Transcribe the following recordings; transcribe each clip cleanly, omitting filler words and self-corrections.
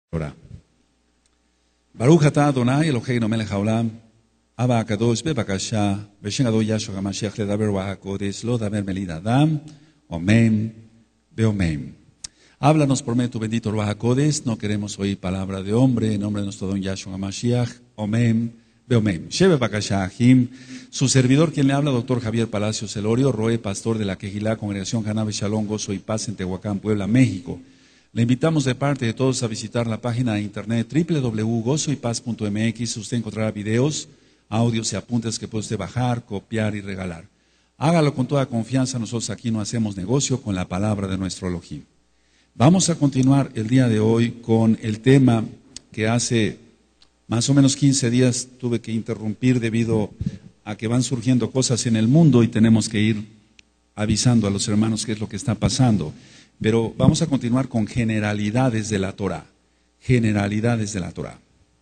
Ahora, Baruch atah Adonai Eloheinu melech haolam, Abba HaKadosh bebakasha, Beshem Adonai Yahshua HaMashiach ledaber Ruach lo daber melid Adam, Omen, Beomen. Háblanos por medio de tu bendito Ruach HaKodesh, no queremos oír palabra de hombre, en nombre de nuestro don Yahshua HaMashiach, Omen, Beomen. Shebe bakasha Ahim, su servidor quien le habla, doctor Javier Palacios Elorio, Roe, pastor de la Quejilá, Congregación Haná Shalom, Gozo y Paz en Tehuacán, Puebla, México. Le invitamos de parte de todos a visitar la página de internet www.gozoypaz.mx. Usted encontrará videos, audios y apuntes que puede usted bajar, copiar y regalar. Hágalo con toda confianza, nosotros aquí no hacemos negocio con la palabra de nuestro Elohim. Vamos a continuar el día de hoy con el tema que hace más o menos 15 días tuve que interrumpir debido a que van surgiendo cosas en el mundo y tenemos que ir avisando a los hermanos qué es lo que está pasando. Pero vamos a continuar con generalidades de la Torah. Generalidades de la Torah.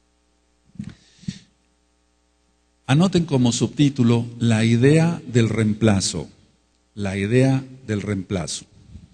Anoten como subtítulo la idea del reemplazo. La idea del reemplazo.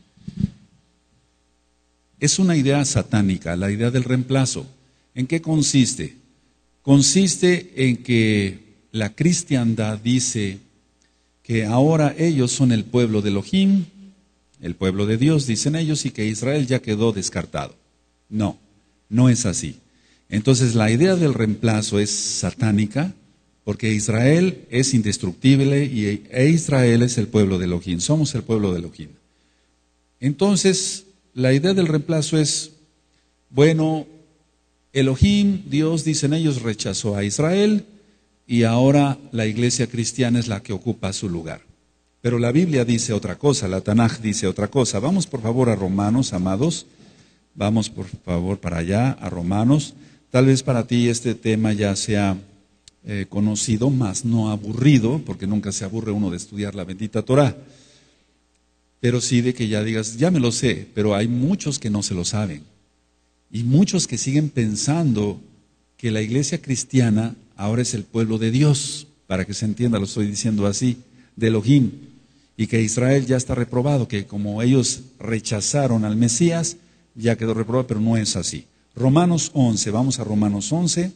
Es una idea satánica, la idea del reemplazo. ¿En qué consiste? Consiste en que la cristiandad dice que ahora ellos son el pueblo de Elohim, el pueblo de Dios, dicen ellos, y que Israel ya quedó descartado. No, no es así. Entonces la idea del reemplazo es satánica, porque Israel es indestructible e Israel es el pueblo de Elohim, somos el pueblo de Elohim. Entonces la idea del reemplazo es, bueno, Elohim, Dios, dicen ellos, rechazó a Israel y ahora la iglesia cristiana es la que ocupa su lugar. Pero la Biblia dice otra cosa, la Tanaj dice otra cosa. Vamos por favor a Romanos, amados. Vamos por favor para allá, a Romanos. Tal vez para ti este tema ya sea conocido, más no aburrido, porque nunca se aburre uno de estudiar la bendita Torah. Pero sí de que ya digas, ya me lo sé, pero hay muchos que no se lo saben. Y muchos que siguen pensando que la iglesia cristiana ahora es el pueblo de Dios. Para que se entienda, lo estoy diciendo así, de Elohim. Y que Israel ya está reprobado, que como ellos rechazaron al Mesías, ya quedó reprobado, pero no es así. Romanos 11, vamos a Romanos 11,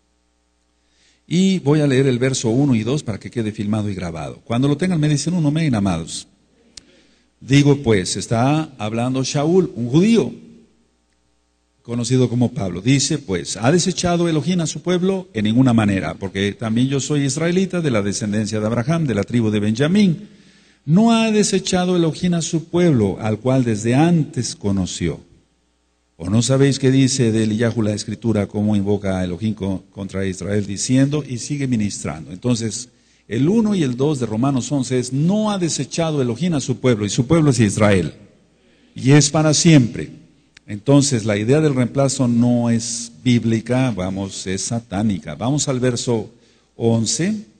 y voy a leer el verso 1 y 2 para que quede filmado y grabado. Cuando lo tengan me dicen un amén, amados. Digo pues, está hablando Shaul, un judío, conocido como Pablo. Dice pues, ¿ha desechado Elohim a su pueblo? En ninguna manera, porque también yo soy israelita de la descendencia de Abraham, de la tribu de Benjamín. No ha desechado Elohim a su pueblo, al cual desde antes conoció. ¿O no sabéis qué dice de Eliyahu la escritura, cómo invoca a Elohim contra Israel, diciendo, y sigue ministrando? Entonces, el 1 y el 2 de Romanos 11 es, no ha desechado Elohim a su pueblo, y su pueblo es Israel, y es para siempre. Entonces, la idea del reemplazo no es bíblica, vamos, es satánica. Vamos al verso 11.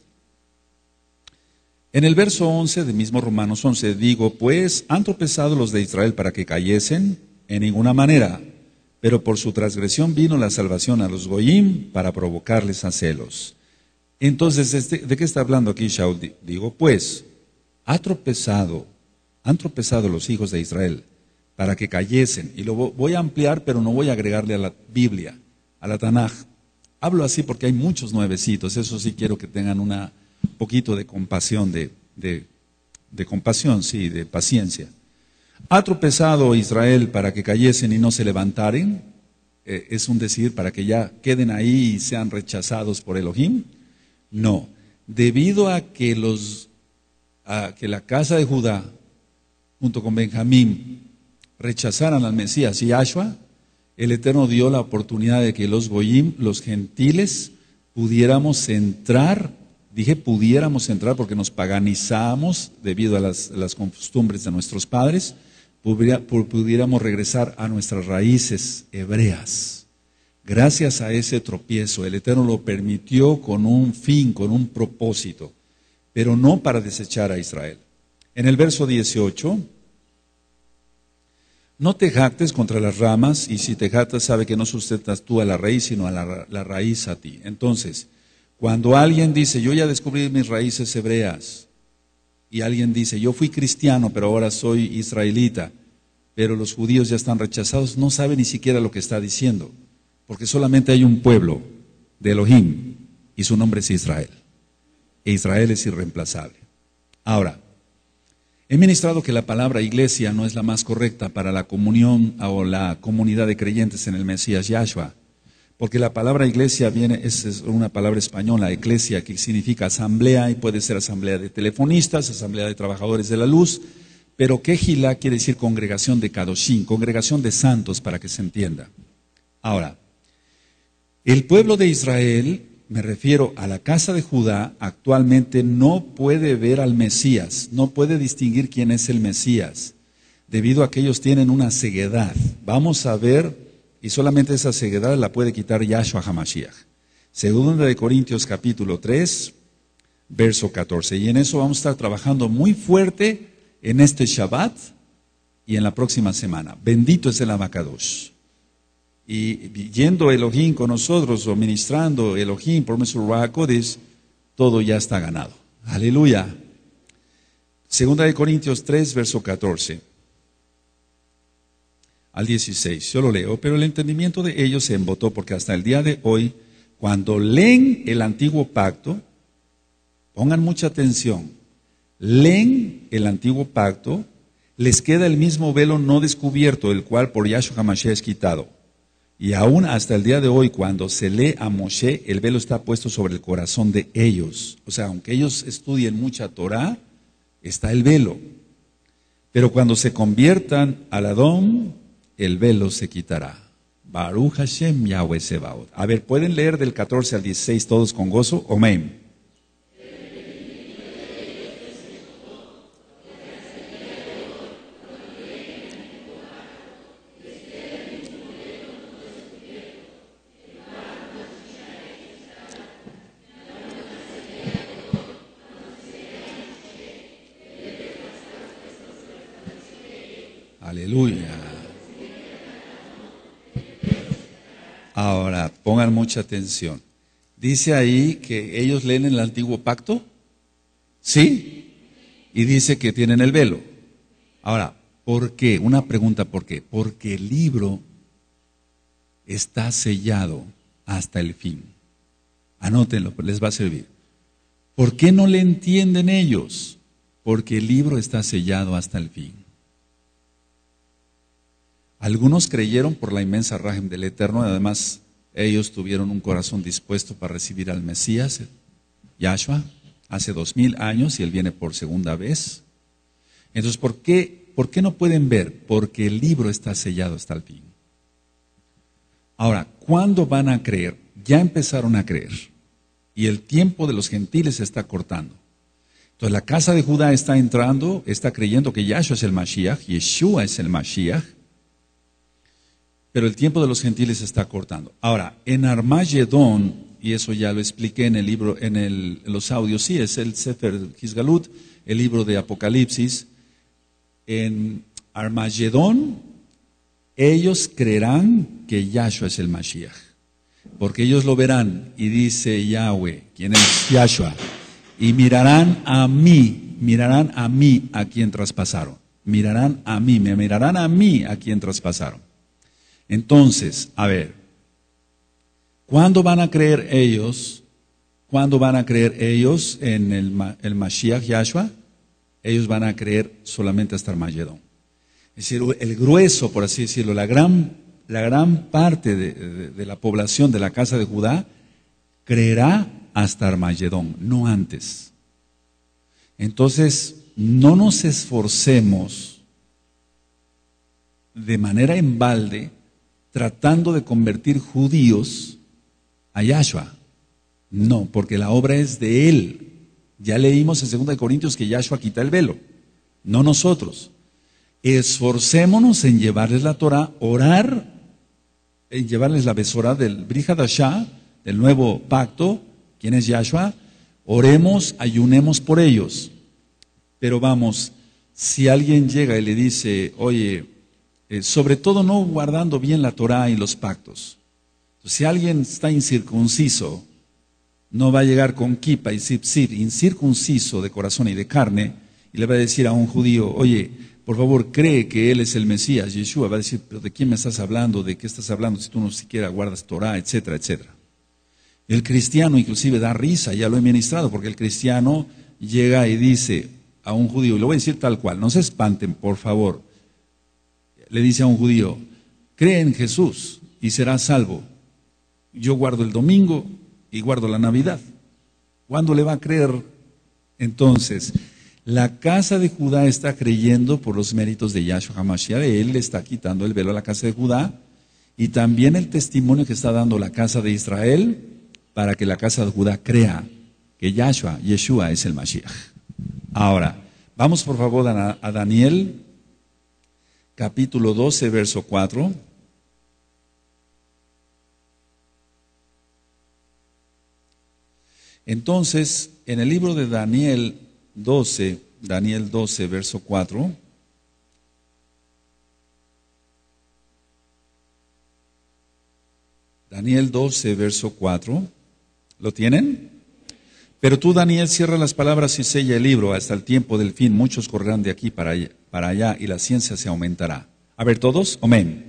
En el verso 11 del mismo Romanos 11, digo, pues, ¿han tropezado los de Israel para que cayesen? En ninguna manera, pero por su transgresión vino la salvación a los Goyim para provocarles a celos. Entonces, ¿de qué está hablando aquí Shaul? Digo, pues, han tropezado los hijos de Israel para que cayesen. Y lo voy a ampliar, pero no voy a agregarle a la Biblia, a la Tanaj. Hablo así porque hay muchos nuevecitos, eso sí quiero que tengan un poquito de compasión, de compasión, sí, de paciencia. ¿Ha tropezado Israel para que cayesen y no se levantaren? Es un decir, para que ya queden ahí y sean rechazados por Elohim. No, debido a que la casa de Judá, junto con Benjamín, rechazaran al Mesías y Yahshua, el Eterno dio la oportunidad de que los Goyim, los gentiles, pudiéramos entrar. Dije pudiéramos entrar porque nos paganizamos debido a las costumbres de nuestros padres, pudiéramos regresar a nuestras raíces hebreas. Gracias a ese tropiezo, el Eterno lo permitió con un fin, con un propósito, pero no para desechar a Israel. En el verso 18, no te jactes contra las ramas, y si te jactas sabe que no sustentas tú a la raíz, sino a la raíz a ti. Entonces, cuando alguien dice, yo ya descubrí mis raíces hebreas, y alguien dice, yo fui cristiano, pero ahora soy israelita, pero los judíos ya están rechazados, no sabe ni siquiera lo que está diciendo. porque solamente hay un pueblo de Elohim y su nombre es Israel. E Israel es irreemplazable. Ahora, he ministrado que la palabra iglesia no es la más correcta para la comunión o la comunidad de creyentes en el Mesías Yahshua, porque la palabra iglesia es una palabra española, eclesia, que significa asamblea, y puede ser asamblea de telefonistas, asamblea de trabajadores de la luz, pero Kehilá quiere decir congregación de Kadoshim, congregación de santos, para que se entienda. Ahora, el pueblo de Israel, me refiero a la casa de Judá, actualmente no puede ver al Mesías, no puede distinguir quién es el Mesías, debido a que ellos tienen una ceguedad. Vamos a ver, y solamente esa ceguedad la puede quitar Yahshua HaMashiach. Segunda de Corintios capítulo 3, verso 14. Y en eso vamos a estar trabajando muy fuerte en este Shabbat y en la próxima semana. Bendito es el Abacadosh. Y yendo Elohim con nosotros, o ministrando Elohim por nuestro Ruach HaKodesh, todo ya está ganado. Aleluya. Segunda de Corintios 3, verso 14 al 16. Yo lo leo. Pero el entendimiento de ellos se embotó, porque hasta el día de hoy, cuando leen el antiguo pacto, pongan mucha atención, leen el antiguo pacto, les queda el mismo velo no descubierto, el cual por Yahshua HaMashiach es quitado. Y aún hasta el día de hoy, cuando se lee a Moshe, el velo está puesto sobre el corazón de ellos. O sea, aunque ellos estudien mucha Torah, está el velo. Pero cuando se conviertan al Adón, el velo se quitará. Baruch Hashem Yahweh Sebaot. A ver, ¿pueden leer del 14 al 16 todos con gozo? Amén. Aleluya. Ahora, pongan mucha atención. Dice ahí que ellos leen el antiguo pacto. ¿Sí? Y dice que tienen el velo. Ahora, ¿por qué? Una pregunta, ¿por qué? Porque el libro está sellado hasta el fin. Anótenlo, les va a servir. ¿Por qué no le entienden ellos? Porque el libro está sellado hasta el fin. Algunos creyeron por la inmensa rajem del Eterno, además ellos tuvieron un corazón dispuesto para recibir al Mesías, Yahshua, hace 2000 años, y Él viene por segunda vez. Entonces, ¿por qué no pueden ver? Porque el libro está sellado hasta el fin. Ahora, ¿cuándo van a creer? Ya empezaron a creer, y el tiempo de los gentiles se está cortando. Entonces, la casa de Judá está entrando, está creyendo que Yahshua es el Mashiach, Yeshua es el Mashiach, pero el tiempo de los gentiles se está cortando. Ahora, en Armagedón, y eso ya lo expliqué en el libro, en los audios, sí, es el Sefer Hizgalut, el libro de Apocalipsis. En Armagedón, ellos creerán que Yahshua es el Mashiach, porque ellos lo verán, y dice Yahweh, quien es Yahshua, y mirarán a mí a quien traspasaron. Mirarán a mí, me mirarán a mí a quien traspasaron. Entonces, a ver, ¿cuándo van a creer ellos? ¿Cuándo van a creer ellos en el Mashiach Yahshua? Ellos van a creer solamente hasta Armagedón. Es decir, el grueso, por así decirlo, la gran parte de la población de la casa de Judá creerá hasta Armagedón, no antes. Entonces, no nos esforcemos de manera en balde tratando de convertir judíos a Yahshua. No, porque la obra es de Él. Ya leímos en 2 Corintios que Yahshua quita el velo, no nosotros. Esforcémonos en llevarles la Torah, orar, en llevarles la Besorá del Brit Hadashah, del nuevo pacto, ¿quién es Yahshua? Oremos, ayunemos por ellos. Pero vamos, si alguien llega y le dice, oye, sobre todo no guardando bien la Torah y los pactos. Si alguien está incircunciso, no va a llegar con kipa y zipzip, incircunciso de corazón y de carne, y le va a decir a un judío, oye, por favor, cree que Él es el Mesías, Yeshua, va a decir, pero ¿de quién me estás hablando? ¿De qué estás hablando si tú no siquiera guardas Torah, etcétera, etcétera? El cristiano inclusive da risa, ya lo he ministrado, porque el cristiano llega y dice a un judío, y lo voy a decir tal cual, no se espanten, por favor, le dice a un judío, cree en Jesús y serás salvo. Yo guardo el domingo y guardo la Navidad. ¿Cuándo le va a creer? Entonces, la casa de Judá está creyendo por los méritos de Yahshua HaMashiach. Él le está quitando el velo a la casa de Judá. Y también el testimonio que está dando la casa de Israel para que la casa de Judá crea que Yeshua es el Mashiach. Ahora, vamos por favor a Daniel, capítulo 12, verso 4. Entonces, en el libro de Daniel 12, verso 4, Daniel 12, verso 4, ¿lo tienen? Pero tú, Daniel, cierra las palabras y sella el libro hasta el tiempo del fin. Muchos correrán de aquí para allá y la ciencia se aumentará. A ver, todos, amén.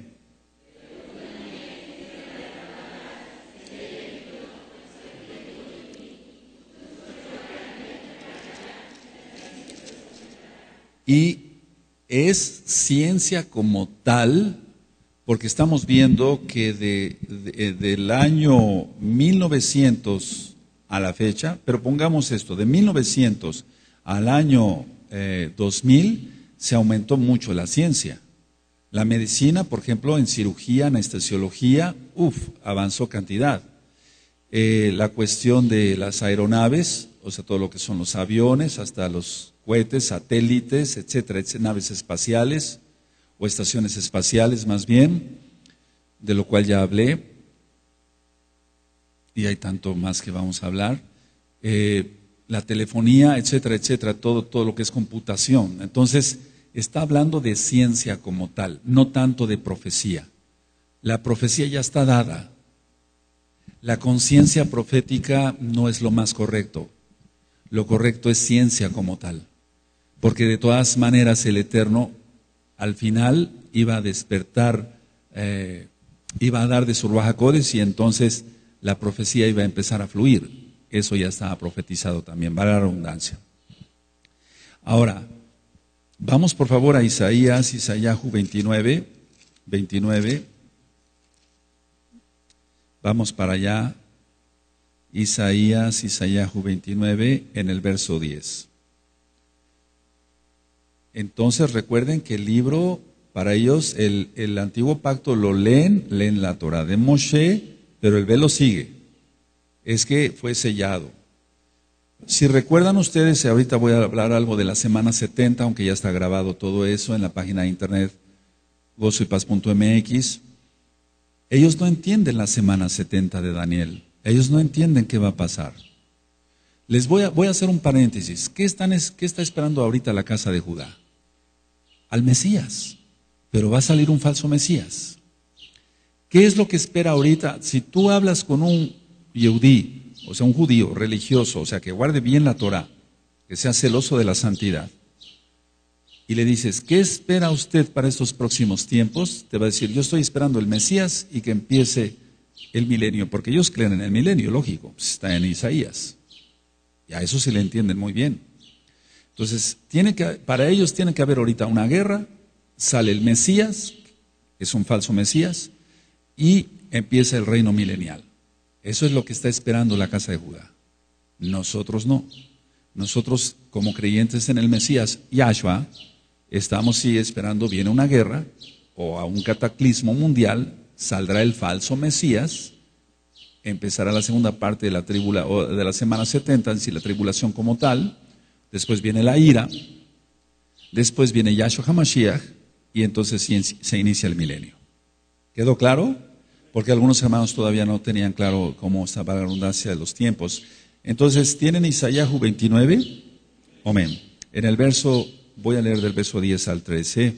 Y es ciencia como tal, porque estamos viendo que del año 1900 a la fecha, pero pongamos esto, de 1900 al año 2000 se aumentó mucho la ciencia. La medicina, por ejemplo, en cirugía, anestesiología, avanzó cantidad. La cuestión de las aeronaves, o sea, todo lo que son los aviones, hasta los cohetes, satélites, etcétera, naves espaciales o estaciones espaciales más bien, de lo cual ya hablé, y hay tanto más que vamos a hablar, la telefonía, etcétera, etcétera, todo lo que es computación. Entonces, está hablando de ciencia como tal, no tanto de profecía. La profecía ya está dada. La conciencia profética no es lo más correcto. Lo correcto es ciencia como tal. Porque de todas maneras el Eterno al final iba a despertar, iba a dar de su Ruaj HaKodesh y entonces la profecía iba a empezar a fluir. Eso ya estaba profetizado también, vale la redundancia. Ahora, vamos por favor a Isaíahu 29. Vamos para allá. Isaíahu 29 en el verso 10. Entonces recuerden que el libro, para ellos, el antiguo pacto lo leen la Torah de Moshe, pero el velo sigue. Es que fue sellado. Si recuerdan ustedes, ahorita voy a hablar algo de la semana 70, aunque ya está grabado todo eso en la página de internet gozoypaz.mx. Ellos no entienden la semana 70 de Daniel. Ellos no entienden qué va a pasar. Les voy a hacer un paréntesis. ¿Qué está esperando ahorita la casa de Judá? Al Mesías. Pero va a salir un falso Mesías. ¿Qué es lo que espera ahorita? Si tú hablas con un Yehudí, o sea, un judío religioso, o sea, que guarde bien la Torah, que sea celoso de la santidad, y le dices, ¿qué espera usted para estos próximos tiempos? Te va a decir, yo estoy esperando el Mesías y que empiece el milenio, porque ellos creen en el milenio, lógico, pues está en Isaías. Y a eso se le entienden muy bien. Entonces, para ellos tiene que haber ahorita una guerra, sale el Mesías, es un falso Mesías, y empieza el reino milenial. Eso es lo que está esperando la casa de Judá. Nosotros no. Nosotros, como creyentes en el Mesías, Yahshua, estamos sí esperando, viene una guerra o a un cataclismo mundial, saldrá el falso Mesías, empezará la segunda parte de la semana 70, es decir, la tribulación como tal, después viene la ira, después viene Yahshua HaMashiach, y entonces se inicia el milenio. ¿Quedó claro? Porque algunos hermanos todavía no tenían claro cómo estaba la redundancia de los tiempos. Entonces, ¿tienen Isaíahu 29? Amén. En el verso, voy a leer del verso 10 al 13.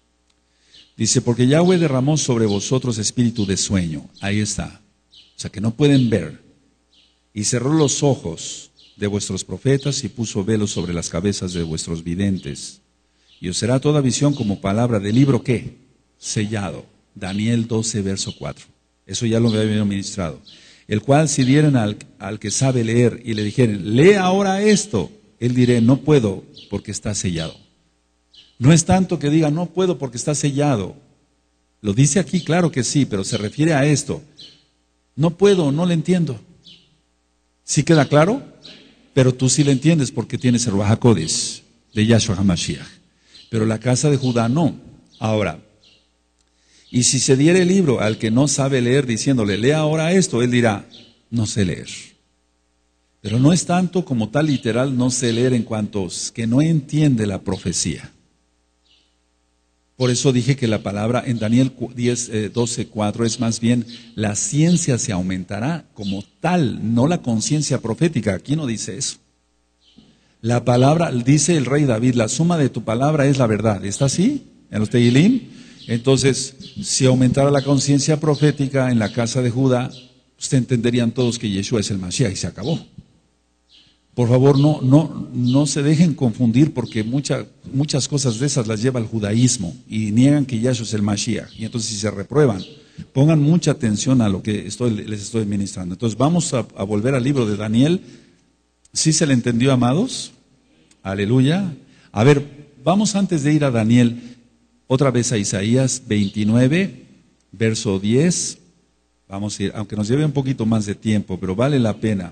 Dice, porque Yahweh derramó sobre vosotros espíritu de sueño. Ahí está. O sea, que no pueden ver. Y cerró los ojos de vuestros profetas y puso velos sobre las cabezas de vuestros videntes. Y os será toda visión como palabra de libro, ¿qué? Sellado. Daniel 12, verso 4. Eso ya lo había ministrado. El cual si dieren al que sabe leer y le dijeren, lee ahora esto, él diré, no puedo porque está sellado. No es tanto que diga, no puedo porque está sellado. Lo dice aquí, claro que sí, pero se refiere a esto. No puedo, no le entiendo. ¿Sí queda claro? Pero tú sí le entiendes porque tienes el Ruach HaKodesh de Yahshua HaMashiach. Pero la casa de Judá no. Ahora, y si se diere el libro al que no sabe leer diciéndole, lea ahora esto, él dirá, no sé leer. Pero no es tanto como tal literal no sé leer en cuanto que no entiende la profecía. Por eso dije que la palabra en Daniel 12:4 es más bien la ciencia se aumentará como tal, no la conciencia profética. Aquí no dice eso. La palabra, dice el rey David, la suma de tu palabra es la verdad. ¿Está así? En los Tehilim. Entonces, si aumentara la conciencia profética en la casa de Judá, ustedes entenderían todos que Yeshua es el Mashiach y se acabó. Por favor, no se dejen confundir porque muchas cosas de esas las lleva el judaísmo y niegan que Yahshua es el Mashiach. Y entonces si se reprueban, pongan mucha atención a lo que les estoy ministrando. Entonces vamos a volver al libro de Daniel. ¿Sí se le entendió, amados? Aleluya. A ver, vamos antes de ir a Daniel, otra vez a Isaías 29, verso 10. Vamos a ir, aunque nos lleve un poquito más de tiempo, pero vale la pena.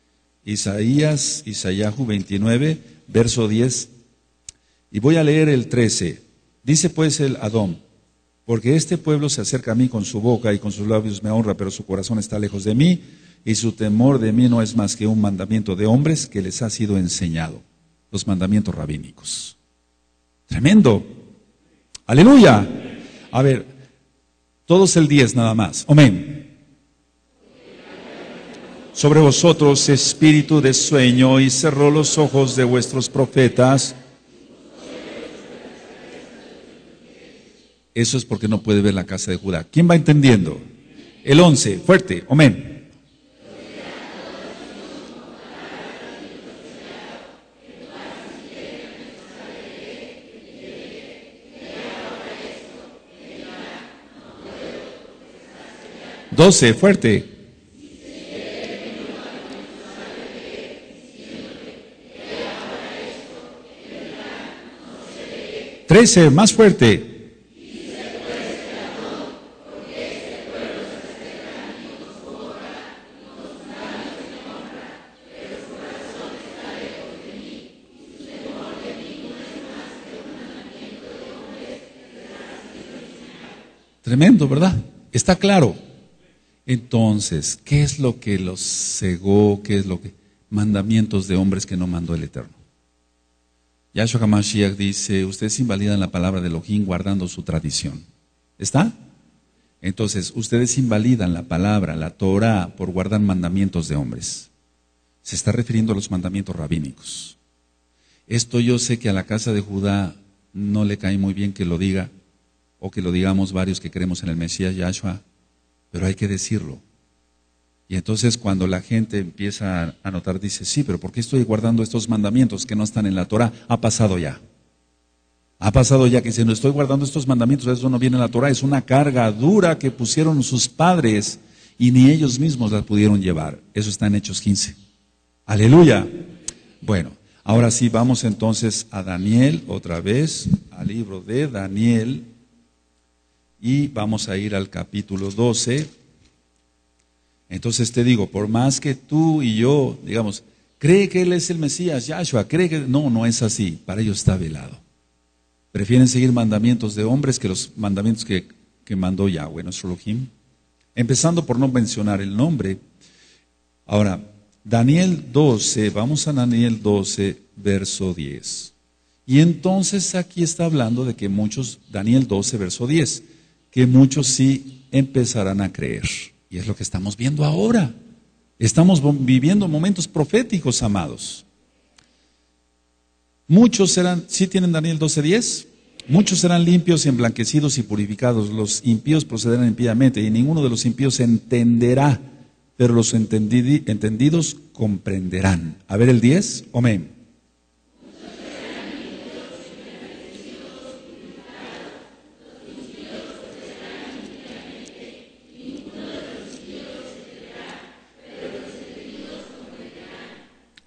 Isaíahu 29, verso 10, y voy a leer el 13. Dice pues el Adón, porque este pueblo se acerca a mí con su boca y con sus labios me honra, pero su corazón está lejos de mí, y su temor de mí no es más que un mandamiento de hombres que les ha sido enseñado, los mandamientos rabínicos. Tremendo. Aleluya. A ver, todos el 10 nada más. Amén. Sobre vosotros espíritu de sueño y cerró los ojos de vuestros profetas. Eso es porque no puede ver la casa de Judá. ¿Quién va entendiendo? El 11, fuerte, amén. 12, fuerte. 13, más fuerte. Tremendo, ¿verdad? Está claro. Entonces, ¿qué es lo que los cegó? ¿Qué es lo que? Mandamientos de hombres que no mandó el Eterno. Yahshua HaMashiach dice, ustedes invalidan la palabra de Elohim guardando su tradición. ¿Está? Entonces, ustedes invalidan la palabra, la Torah, por guardar mandamientos de hombres. Se está refiriendo a los mandamientos rabínicos. Esto yo sé que a la casa de Judá no le cae muy bien que lo diga, o que lo digamos varios que creemos en el Mesías Yahshua, pero hay que decirlo. Y entonces cuando la gente empieza a notar, dice, sí, pero ¿por qué estoy guardando estos mandamientos que no están en la Torah? Ha pasado ya. Ha pasado ya que si no estoy guardando estos mandamientos, eso no viene en la Torah, es una carga dura que pusieron sus padres y ni ellos mismos la pudieron llevar. Eso está en Hechos 15. Aleluya. Bueno, ahora sí vamos entonces a Daniel, otra vez, al libro de Daniel, y vamos a ir al capítulo 12. Entonces te digo, por más que tú y yo, digamos, cree que Él es el Mesías, Yahshua, cree que... No es así, para ellos está velado. Prefieren seguir mandamientos de hombres que los mandamientos que mandó Yahweh, nuestro Elohim. Empezando por no mencionar el nombre. Ahora, Daniel 12, vamos a Daniel 12, verso 10. Y entonces aquí está hablando de que muchos, Daniel 12, verso 10, que muchos sí empezarán a creer. Y es lo que estamos viendo ahora. Estamos viviendo momentos proféticos, amados. Muchos serán, ¿sí tienen Daniel 12:10? Muchos serán limpios y emblanquecidos y purificados. Los impíos procederán impíamente y ninguno de los impíos entenderá, pero los entendidos comprenderán. A ver el 10, amén.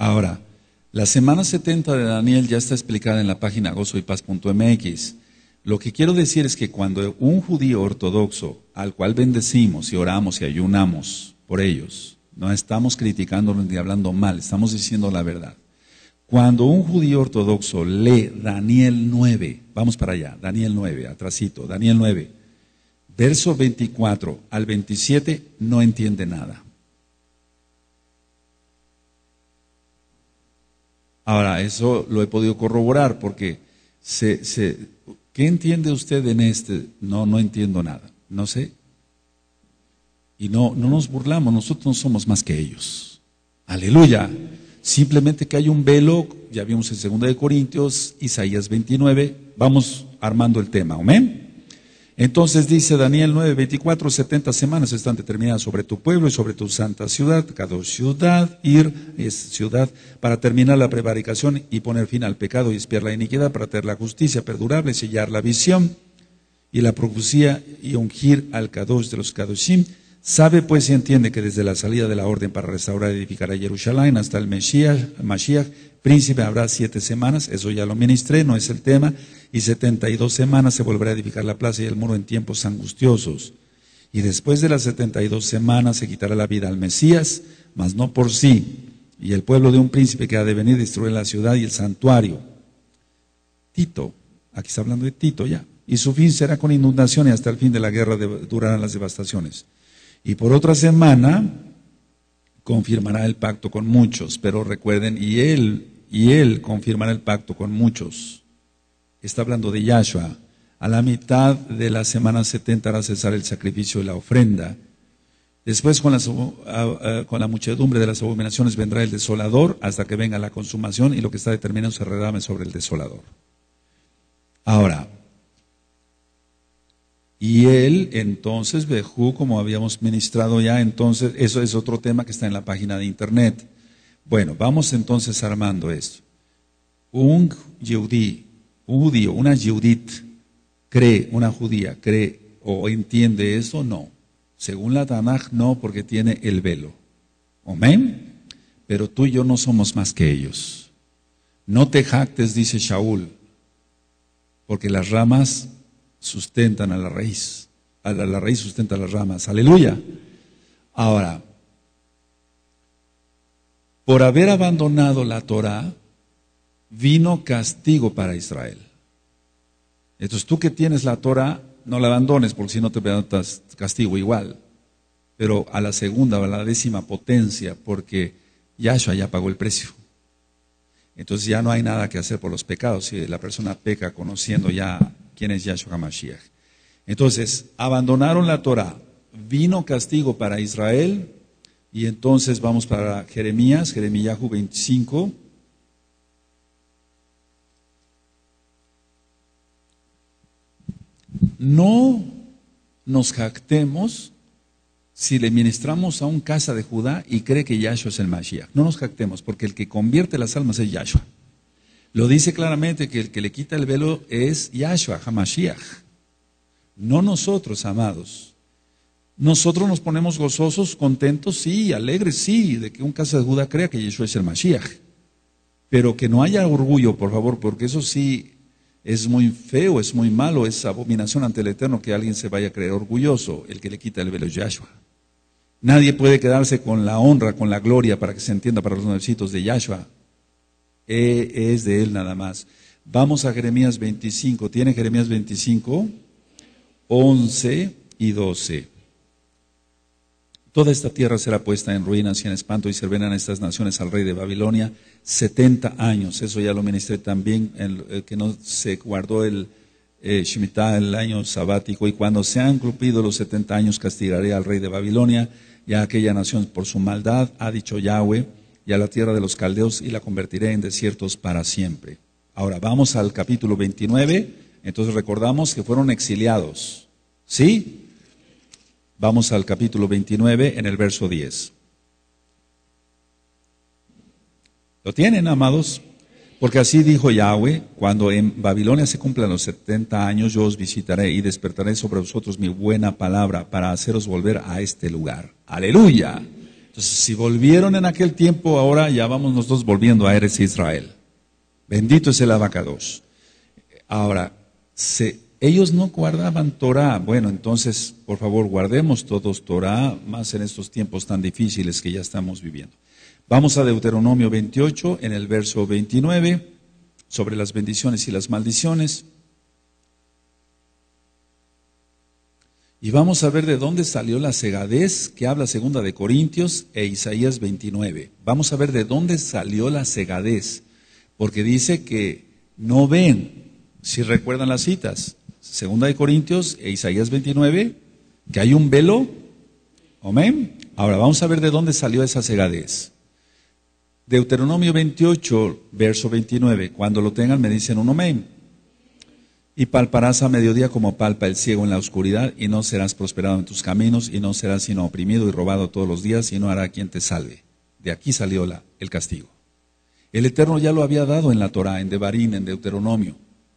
Ahora, la semana 70 de Daniel ya está explicada en la página gozoypaz.mx. Lo que quiero decir es que cuando un judío ortodoxo, al cual bendecimos y oramos y ayunamos por ellos, no estamos criticándolos ni hablando mal, estamos diciendo la verdad. Cuando un judío ortodoxo lee Daniel 9, vamos para allá, Daniel 9, atrasito, Daniel 9, verso 24 al 27, no entiende nada. Ahora, eso lo he podido corroborar porque ¿qué entiende usted en este? No entiendo nada, no sé. Y no nos burlamos, nosotros no somos más que ellos. Aleluya. Simplemente que hay un velo, ya vimos en 2 de Corintios, Isaías 29, vamos armando el tema, amén. Entonces dice Daniel 9, 24, 70 semanas están determinadas sobre tu pueblo y sobre tu santa ciudad, cada ciudad, es ciudad, para terminar la prevaricación y poner fin al pecado y expiar la iniquidad, para tener la justicia perdurable, sellar la visión y la profecía y ungir al Kadosh de los Kadoshim. Sabe pues y entiende que desde la salida de la orden para restaurar y edificar a Jerusalén hasta el Mashiach, príncipe, habrá 7 semanas, eso ya lo ministré, no es el tema, y 72 semanas se volverá a edificar la plaza y el muro en tiempos angustiosos. Y después de las 72 semanas se quitará la vida al Mesías, mas no por sí, y el pueblo de un príncipe que ha de venir destruirá la ciudad y el santuario. Tito, aquí está hablando de Tito ya, y su fin será con inundación y hasta el fin de la guerra durarán las devastaciones. Y por otra semana confirmará el pacto con muchos, pero recuerden, y él confirmará el pacto con muchos. Está hablando de Yahshua. A la mitad de la semana 70 hará cesar el sacrificio y la ofrenda. Después con la muchedumbre de las abominaciones vendrá el desolador hasta que venga la consumación y lo que está determinado se redame sobre el desolador. Ahora, y él, entonces, Bejú, como habíamos ministrado ya, entonces, eso es otro tema que está en la página de internet. Bueno, vamos entonces armando esto. Un judío, una Yehudit, una judía, cree o entiende eso, no. Según la Tanaj, no, porque tiene el velo. Amén. Pero tú y yo no somos más que ellos. No te jactes, dice Shaul, porque las ramas sustentan a la raíz sustenta a las ramas, aleluya. Ahora, por haber abandonado la Torah, vino castigo para Israel. Entonces tú que tienes la Torah, no la abandones, porque si no te das castigo igual, pero a la segunda, a la 10ª potencia, porque Yahshua ya pagó el precio. Entonces ya no hay nada que hacer por los pecados, si la persona peca conociendo ya quién es Yahshua HaMashiach. Entonces, abandonaron la Torah, vino castigo para Israel, y entonces vamos para Jeremías 25. No nos jactemos si le ministramos a un casa de Judá y cree que Yahshua es el Mashiach. No nos jactemos, porque el que convierte las almas es Yahshua. Lo dice claramente que el que le quita el velo es Yahshua HaMashiach. No nosotros, amados. Nosotros nos ponemos gozosos, contentos, sí, alegres, sí, de que un casa de Judá crea que Yahshua es el Mashiach. Pero que no haya orgullo, por favor, porque eso sí es muy feo, es muy malo, es abominación ante el Eterno que alguien se vaya a creer orgulloso. El que le quita el velo es Yahshua. Nadie puede quedarse con la honra, con la gloria, para que se entienda, para los nuevecitos de Yahshua. Es de él nada más. Vamos a Jeremías 25. ¿Tiene Jeremías 25? 11 y 12. Toda esta tierra será puesta en ruinas y en espanto y servirán a estas naciones al rey de Babilonia 70 años. Eso ya lo ministré también, que no se guardó el Shemitah, el año sabático. Y cuando se han cumplido los 70 años, castigaré al rey de Babilonia y a aquella nación por su maldad, ha dicho Yahweh, y a la tierra de los caldeos, y la convertiré en desiertos para siempre. Ahora vamos al capítulo 29, entonces recordamos que fueron exiliados, ¿sí? Vamos al capítulo 29 en el verso 10. ¿Lo tienen, amados? Porque así dijo Yahweh, cuando en Babilonia se cumplan los 70 años, yo os visitaré y despertaré sobre vosotros mi buena palabra para haceros volver a este lugar. ¡Aleluya! Entonces, si volvieron en aquel tiempo, ahora ya vamos nosotros volviendo a Eretz Israel. Bendito es el abacados. Ahora, ellos no guardaban Torah. Bueno, entonces, por favor, guardemos todos Torah, más en estos tiempos tan difíciles que ya estamos viviendo. Vamos a Deuteronomio 28, en el verso 29, sobre las bendiciones y las maldiciones. Y vamos a ver de dónde salió la cegadez, que habla segunda de Corintios e Isaías 29. Vamos a ver de dónde salió la cegadez, porque dice que no ven, si recuerdan las citas, segunda de Corintios e Isaías 29, que hay un velo. Amén. Ahora vamos a ver de dónde salió esa cegadez. Deuteronomio 28, verso 29. Cuando lo tengan me dicen un amén. Y palparás a mediodía como palpa el ciego en la oscuridad, y no serás prosperado en tus caminos, y no serás sino oprimido y robado todos los días, y no hará quien te salve. De aquí salió el castigo. El Eterno ya lo había dado en la Torah, en Devarim, en Deuteronomio.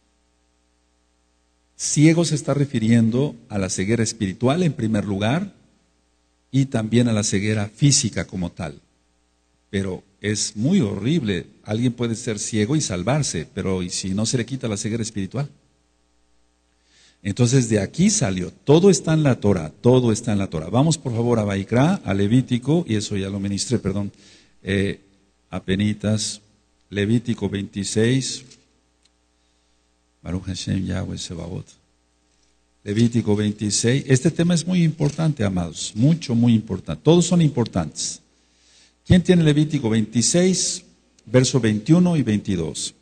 Ciego se está refiriendo a la ceguera espiritual en primer lugar, y también a la ceguera física como tal. Pero es muy horrible. Alguien puede ser ciego y salvarse, pero ¿y si no se le quita la ceguera espiritual? Entonces de aquí salió, todo está en la Torah, todo está en la Torah. Vamos por favor a Vaikra, a Levítico, y eso ya lo ministré, perdón, apenitas, Levítico 26, Baruch Hashem Yahweh Sebaot, Levítico 26, este tema es muy importante, amados, muy importante, todos son importantes. ¿Quién tiene Levítico 26, verso 21 y 22?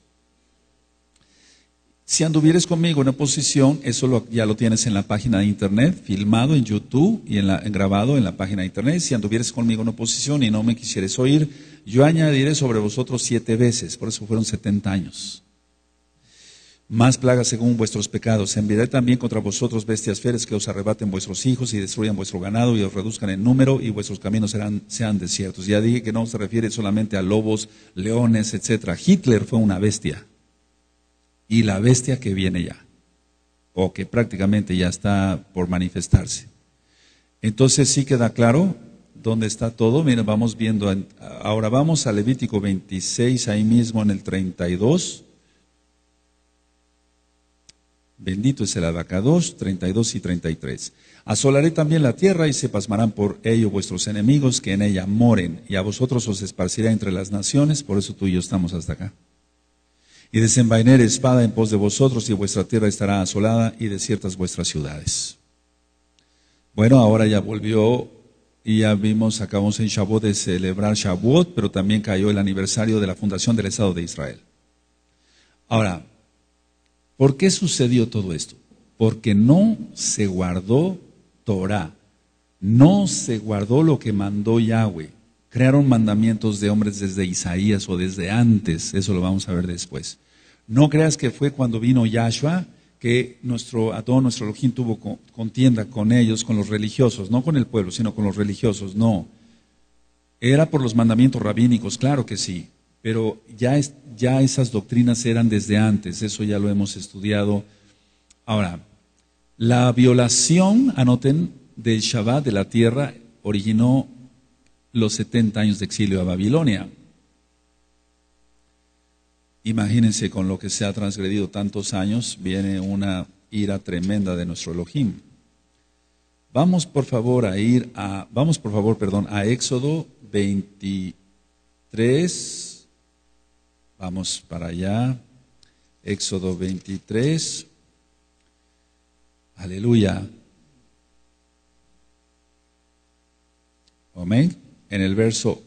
Si anduvieres conmigo en oposición, eso ya lo tienes en la página de internet, filmado en YouTube y grabado en la página de internet. Si anduvieres conmigo en oposición y no me quisieres oír, yo añadiré sobre vosotros 7 veces, por eso fueron 70 años. Más plagas según vuestros pecados. Enviaré también contra vosotros bestias fieras que os arrebaten vuestros hijos y destruyan vuestro ganado y os reduzcan en número y vuestros caminos sean desiertos. Ya dije que no se refiere solamente a lobos, leones, etc. Hitler fue una bestia. Y la bestia que viene ya, o que prácticamente ya está por manifestarse. Entonces sí queda claro dónde está todo. Miren, vamos viendo, ahora vamos a Levítico 26, ahí mismo en el 32. Bendito es el abacados, 32 y 33. Asolaré también la tierra y se pasmarán por ello vuestros enemigos que en ella moren, y a vosotros os esparcirá entre las naciones, por eso tú y yo estamos hasta acá. Y desenvainaré espada en pos de vosotros, y vuestra tierra estará asolada, y desiertas vuestras ciudades. Bueno, ahora ya volvió, y ya vimos, acabamos en Shavuot de celebrar Shavuot, pero también cayó el aniversario de la fundación del Estado de Israel. Ahora, ¿por qué sucedió todo esto? Porque no se guardó Torah, no se guardó lo que mandó Yahweh. Crearon mandamientos de hombres desde Isaías o desde antes, eso lo vamos a ver después. No creas que fue cuando vino Yahshua que nuestro Elohim tuvo contienda con ellos, con los religiosos, no con el pueblo, sino con los religiosos, no. Era por los mandamientos rabínicos, claro que sí, pero ya esas doctrinas eran desde antes, eso ya lo hemos estudiado. Ahora, la violación, anoten, del Shabbat de la tierra originó los 70 años de exilio a Babilonia. Imagínense, con lo que se ha transgredido tantos años, viene una ira tremenda de nuestro Elohim. Vamos por favor a Éxodo 23. Vamos para allá. Éxodo 23. Aleluya. Amén. En el verso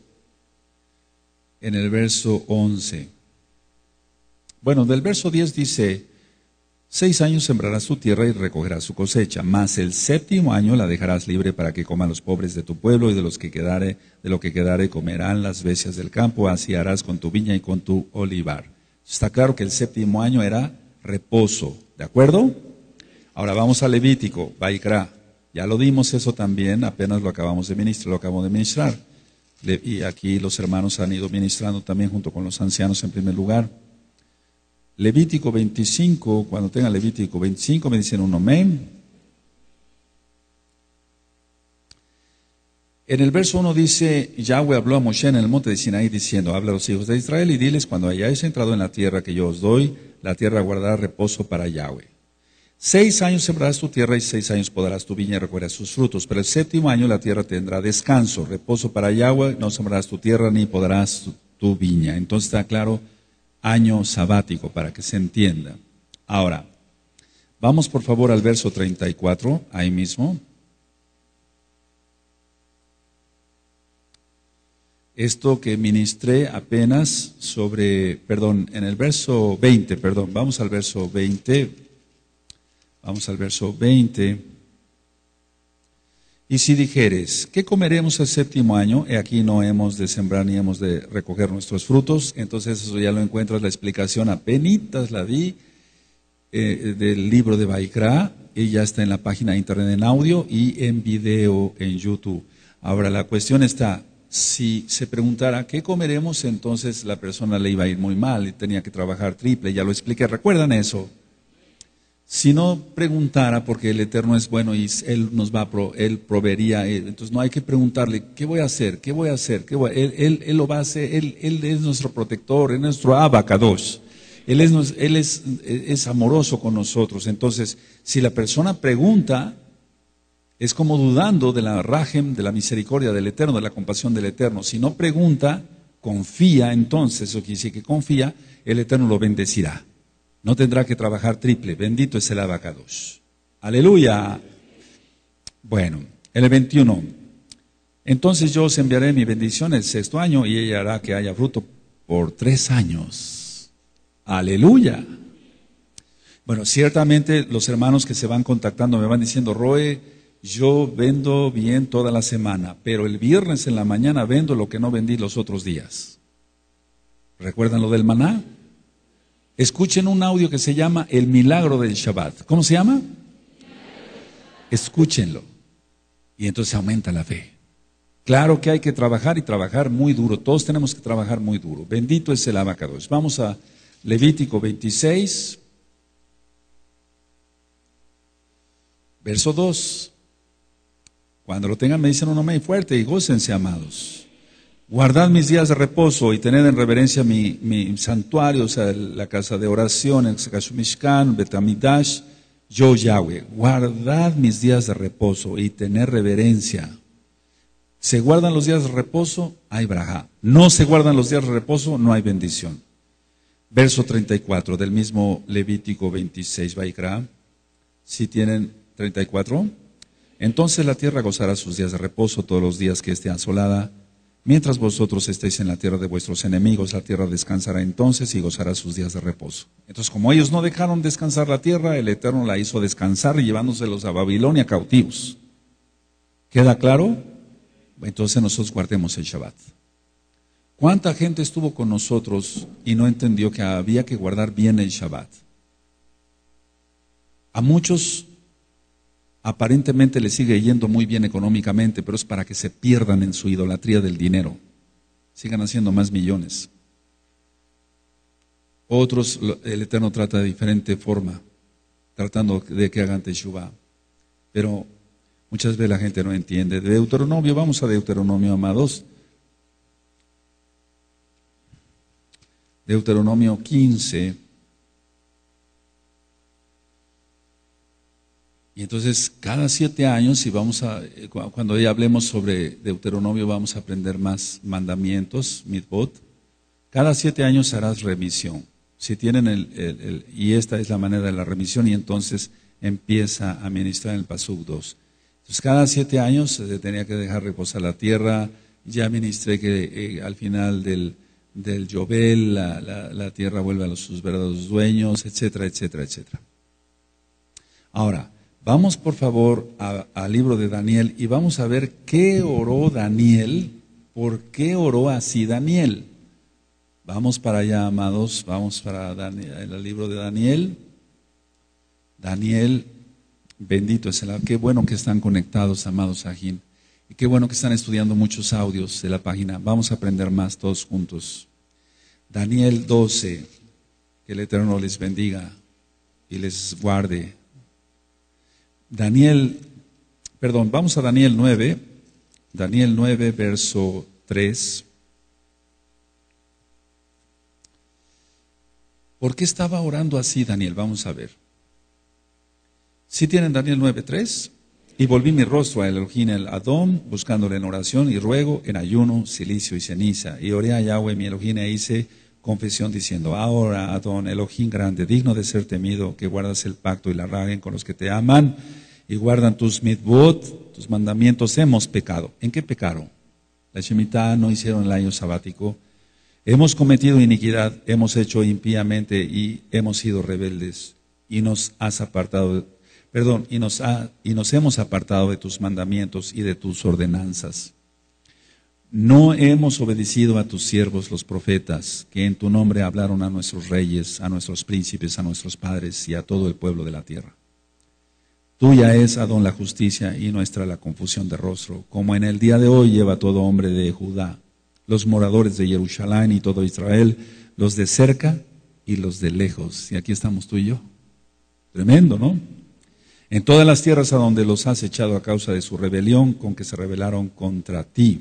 11. Bueno, del verso 10 dice: 6 años sembrarás tu tierra y recogerás su cosecha, mas el 7º año la dejarás libre para que coman los pobres de tu pueblo, y de lo que quedare comerán las bestias del campo. Así harás con tu viña y con tu olivar. Está claro que el 7º año era reposo, ¿de acuerdo? Ahora vamos a Levítico, Vaikra. Ya lo dimos eso también, apenas lo acabo de ministrar. Y aquí los hermanos han ido ministrando también junto con los ancianos en primer lugar. Levítico 25, cuando tenga Levítico 25 me dicen un amén. En el verso 1 dice, Yahweh habló a Moshe en el monte de Sinaí diciendo, habla a los hijos de Israel y diles, cuando hayáis entrado en la tierra que yo os doy, la tierra guardará reposo para Yahweh. 6 años sembrarás tu tierra y 6 años podarás tu viña y recogerás sus frutos. Pero el 7º año la tierra tendrá descanso, reposo para Yahweh, no sembrarás tu tierra ni podarás tu viña. Entonces está claro, año sabático, para que se entienda. Ahora, vamos por favor al verso 34, ahí mismo. Esto que ministré apenas sobre, en el verso 20, vamos al verso 20. Vamos al verso 20. Y si dijeres, ¿qué comeremos el 7º año? He aquí no hemos de sembrar ni hemos de recoger nuestros frutos. Entonces eso ya lo encuentras, la explicación apenitas la di del libro de Vaikra, y ya está en la página de internet en audio y en video en YouTube. Ahora la cuestión está, si se preguntara ¿qué comeremos? Entonces la persona le iba a ir muy mal y tenía que trabajar triple, ya lo expliqué, ¿recuerdan eso? Si no preguntara, porque el Eterno es bueno y Él proveería, entonces no hay que preguntarle, ¿qué voy a hacer? ¿Qué voy a hacer? Él lo va a hacer, Él es nuestro protector, es nuestro Abacados. Él es amoroso con nosotros. Entonces, si la persona pregunta, es como dudando de la rajem, de la misericordia del Eterno, de la compasión del Eterno. Si no pregunta, confía, entonces, eso quiere decir que confía, el Eterno lo bendecirá. No tendrá que trabajar triple. Bendito es el Abacados. Aleluya. Bueno, el 21. Entonces yo os enviaré mi bendición el 6º año y ella hará que haya fruto por 3 años. Aleluya. Bueno, ciertamente los hermanos que se van contactando me van diciendo, Roe, yo vendo bien toda la semana, pero el viernes en la mañana vendo lo que no vendí los otros días. ¿Recuerdan lo del maná? Escuchen un audio que se llama El Milagro del Shabbat. ¿Cómo se llama? Escúchenlo. Y entonces aumenta la fe. Claro que hay que trabajar y trabajar muy duro. Todos tenemos que trabajar muy duro. Bendito es el Abacados. Vamos a Levítico 26, verso 2. Cuando lo tengan me dicen un amén fuerte y gócense, amados. Guardad mis días de reposo y tened en reverencia mi santuario, o sea, la casa de oración, el Mishkan, Betamidash, yo Yahweh. Guardad mis días de reposo y tened reverencia. Se guardan los días de reposo, hay braja. No se guardan los días de reposo, no hay bendición. Verso 34 del mismo Levítico 26, Vaikra. Si tienen 34. Entonces la tierra gozará sus días de reposo todos los días que esté asolada. Mientras vosotros estéis en la tierra de vuestros enemigos, la tierra descansará entonces y gozará sus días de reposo. Entonces, como ellos no dejaron descansar la tierra, el Eterno la hizo descansar llevándoselos a Babilonia cautivos. ¿Queda claro? Entonces nosotros guardemos el Shabbat. ¿Cuánta gente estuvo con nosotros y no entendió que había que guardar bien el Shabbat? A muchos aparentemente les sigue yendo muy bien económicamente, pero es para que se pierdan en su idolatría del dinero. Sigan haciendo más millones. Otros, el Eterno trata de diferente forma, tratando de que hagan teshuvah. Pero muchas veces la gente no entiende. Deuteronomio, vamos a Deuteronomio, amados. Deuteronomio 15. Y entonces cada 7 años, y cuando ya hablemos sobre Deuteronomio, vamos a aprender más mandamientos, mitzvot. Cada 7 años harás remisión. Si tienen y esta es la manera de la remisión, y entonces empieza a ministrar en el Pasuk 2. Entonces cada 7 años se tenía que dejar reposar la tierra. Ya ministré que al final del Yobel la tierra vuelve a sus verdaderos dueños, etcétera, etcétera, etcétera. Ahora, vamos por favor al libro de Daniel y vamos a ver qué oró Daniel, por qué oró así Daniel. Vamos para allá, amados, vamos para Daniel, el libro de Daniel. Daniel, bendito es el, qué bueno que están conectados, amados Sajín, y qué bueno que están estudiando muchos audios de la página. Vamos a aprender más todos juntos. Daniel 12, que el Eterno les bendiga y les guarde. Vamos a Daniel 9, Daniel 9, verso 3. ¿Por qué estaba orando así Daniel? Vamos a ver. ¿Sí tienen Daniel 9, 3? Y volví mi rostro a Elohim el Adón, buscándole en oración y ruego, en ayuno, silicio y ceniza. Y oré a Yahweh mi Elohim e hice confesión diciendo: ahora, Adón, Elohim grande, digno de ser temido, que guardas el pacto y la ragen con los que te aman y guardan tus mitzvot, tus mandamientos, hemos pecado. ¿En qué pecaron? La Shemitah no hicieron el año sabático. Hemos cometido iniquidad, hemos hecho impíamente y hemos sido rebeldes y nos hemos apartado de tus mandamientos y de tus ordenanzas. No hemos obedecido a tus siervos los profetas, que en tu nombre hablaron a nuestros reyes, a nuestros príncipes, a nuestros padres y a todo el pueblo de la tierra. Tuya es, Adón, la justicia y nuestra la confusión de rostro, como en el día de hoy lleva todo hombre de Judá, los moradores de Jerusalén y todo Israel, los de cerca y los de lejos. Y aquí estamos tú y yo. Tremendo, ¿no? En todas las tierras a donde los has echado a causa de su rebelión, con que se rebelaron contra ti.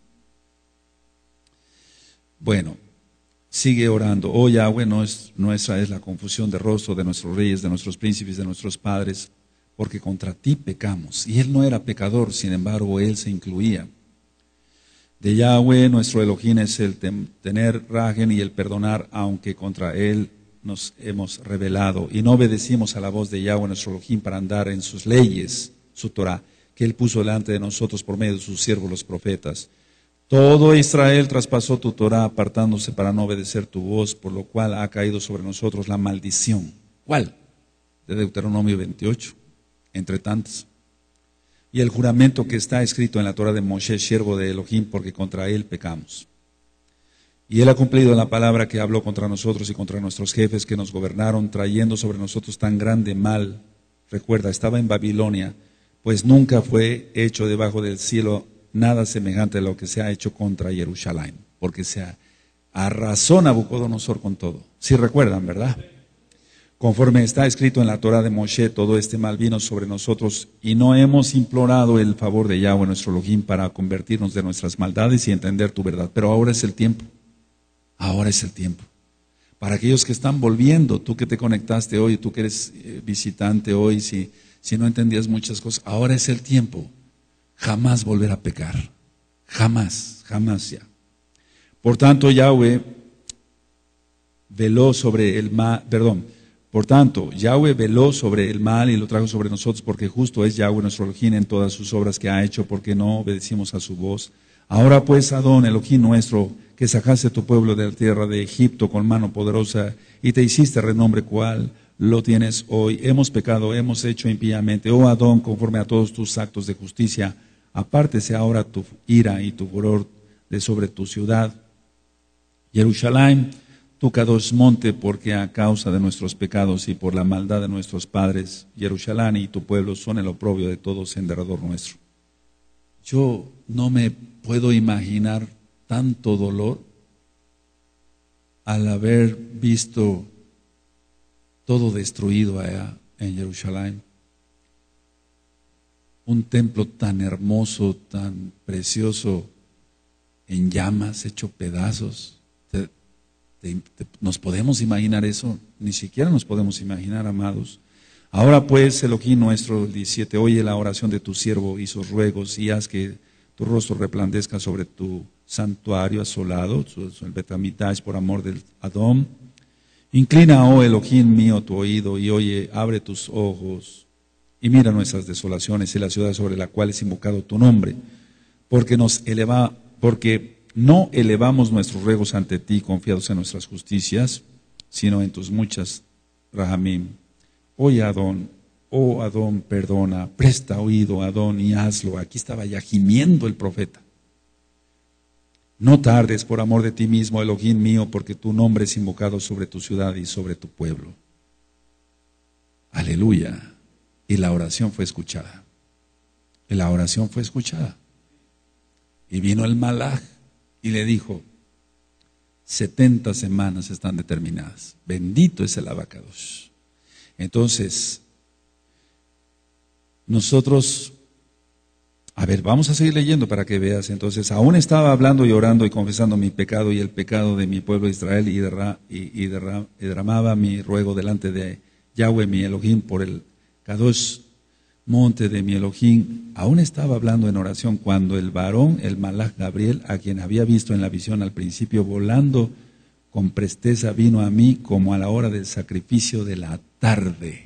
Bueno, sigue orando. Oh Yahweh, nuestra es la confusión de rostro de nuestros reyes, de nuestros príncipes, de nuestros padres, porque contra ti pecamos. Y él no era pecador, sin embargo, él se incluía. De Yahweh, nuestro Elohim, es el tener ragen y el perdonar, aunque contra él nos hemos rebelado y no obedecimos a la voz de Yahweh, nuestro Elohim, para andar en sus leyes, su Torah, que él puso delante de nosotros por medio de sus siervos los profetas. Todo Israel traspasó tu Torah, apartándose para no obedecer tu voz, por lo cual ha caído sobre nosotros la maldición. ¿Cuál? De Deuteronomio 28, entre tantas. Y el juramento que está escrito en la Torah de Moshe, siervo de Elohim, porque contra él pecamos. Y él ha cumplido la palabra que habló contra nosotros y contra nuestros jefes que nos gobernaron, trayendo sobre nosotros tan grande mal. Recuerda, estaba en Babilonia, pues nunca fue hecho debajo del cielo nada semejante a lo que se ha hecho contra Jerusalén, porque se arrasó Nabucodonosor con todo. Si recuerdan, ¿verdad? Conforme está escrito en la Torah de Moshe, todo este mal vino sobre nosotros y no hemos implorado el favor de Yahweh nuestro Elohim para convertirnos de nuestras maldades y entender tu verdad. Pero ahora es el tiempo. Ahora es el tiempo. Para aquellos que están volviendo, tú que te conectaste hoy, tú que eres visitante hoy, si no entendías muchas cosas, ahora es el tiempo. Jamás volver a pecar. Jamás, jamás ya. Por tanto, Yahweh veló sobre el mal, Yahweh veló sobre el mal y lo trajo sobre nosotros, porque justo es Yahweh nuestro Elohim en todas sus obras que ha hecho, porque no obedecimos a su voz. Ahora pues, Adón, Elohim nuestro, que sacaste tu pueblo de la tierra de Egipto con mano poderosa y te hiciste renombre cual lo tienes hoy. Hemos pecado, hemos hecho impíamente. Oh Adón, conforme a todos tus actos de justicia, apártese ahora tu ira y tu furor de sobre tu ciudad. Jerusalén, tu Kadosh monte, porque a causa de nuestros pecados y por la maldad de nuestros padres, Jerusalén y tu pueblo son el oprobio de todos en derredor nuestro. Yo no me puedo imaginar tanto dolor al haber visto todo destruido allá en Jerusalén. Un templo tan hermoso, tan precioso, en llamas, hecho pedazos. ¿Nos podemos imaginar eso? Ni siquiera nos podemos imaginar, amados. Ahora pues, Elohim nuestro, el 17, oye la oración de tu siervo y sus ruegos y haz que tu rostro resplandezca sobre tu santuario asolado, el Betamitash, por amor del Adón. Inclina, oh Elohim mío, tu oído y oye, abre tus ojos y mira nuestras desolaciones y la ciudad sobre la cual es invocado tu nombre, porque no elevamos nuestros ruegos ante ti confiados en nuestras justicias, sino en tus muchas rahamim. Oye, Adón, oh Adón, perdona, presta oído, Adón, y hazlo. Aquí estaba ya gimiendo el profeta. No tardes por amor de ti mismo, Elohim mío, porque tu nombre es invocado sobre tu ciudad y sobre tu pueblo. Aleluya. Y la oración fue escuchada. Y la oración fue escuchada. Y vino el malaj y le dijo, 70 semanas están determinadas. Bendito es el abacados. Entonces, nosotros A ver, vamos a seguir leyendo para que veas. Entonces, aún estaba hablando y orando y confesando mi pecado y el pecado de mi pueblo Israel y derramaba mi ruego delante de Yahweh mi Elohim por el Kadosh monte de mi Elohim. Aún estaba hablando en oración cuando el varón, el Malach Gabriel, a quien había visto en la visión al principio volando con presteza, vino a mí como a la hora del sacrificio de la tarde.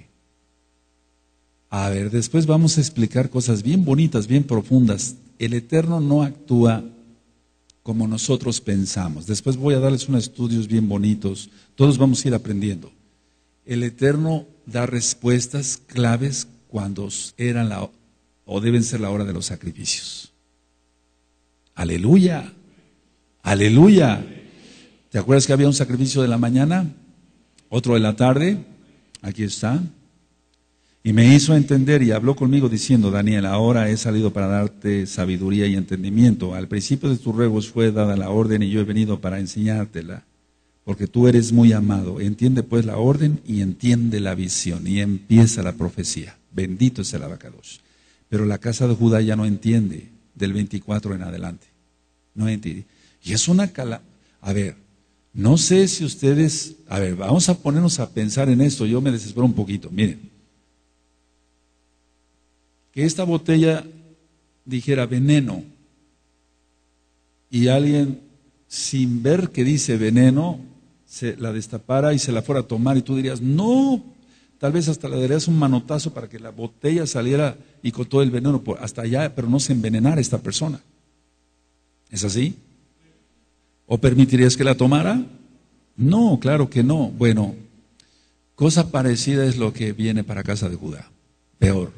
A ver, después vamos a explicar cosas bien bonitas, bien profundas. El Eterno no actúa como nosotros pensamos. Después voy a darles unos estudios bien bonitos. Todos vamos a ir aprendiendo. El Eterno da respuestas claves cuando eran o deben ser la hora de los sacrificios. Aleluya, aleluya. ¿Te acuerdas que había un sacrificio de la mañana? Otro de la tarde. Aquí está. Y me hizo entender y habló conmigo diciendo: Daniel, ahora he salido para darte sabiduría y entendimiento. Al principio de tus ruegos fue dada la orden y yo he venido para enseñártela, porque tú eres muy amado. Entiende pues la orden y entiende la visión. Y empieza la profecía. Bendito es el Abacadosh. Pero la casa de Judá ya no entiende, del 24 en adelante. No entiende. Y es una A ver, no sé si ustedes... A ver, vamos a ponernos a pensar en esto. Yo me desespero un poquito. Miren. Que esta botella dijera veneno y alguien sin ver que dice veneno se la destapara y se la fuera a tomar y tú dirías, no, tal vez hasta le darías un manotazo para que la botella saliera y con todo el veneno hasta allá, pero no se envenenara esta persona. ¿Es así? ¿O permitirías que la tomara? No, claro que no. Bueno, cosa parecida es lo que viene para casa de Judá, peor.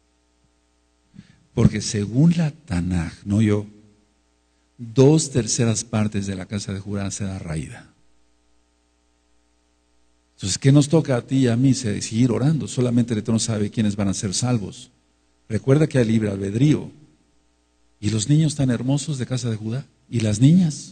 Porque según la Tanaj, no yo, 2/3 partes de la casa de Judá será raída. Entonces, ¿qué nos toca a ti y a mí? Seguir orando. Solamente el Eterno sabe quiénes van a ser salvos. Recuerda que hay libre albedrío. ¿Y los niños tan hermosos de casa de Judá? ¿Y las niñas?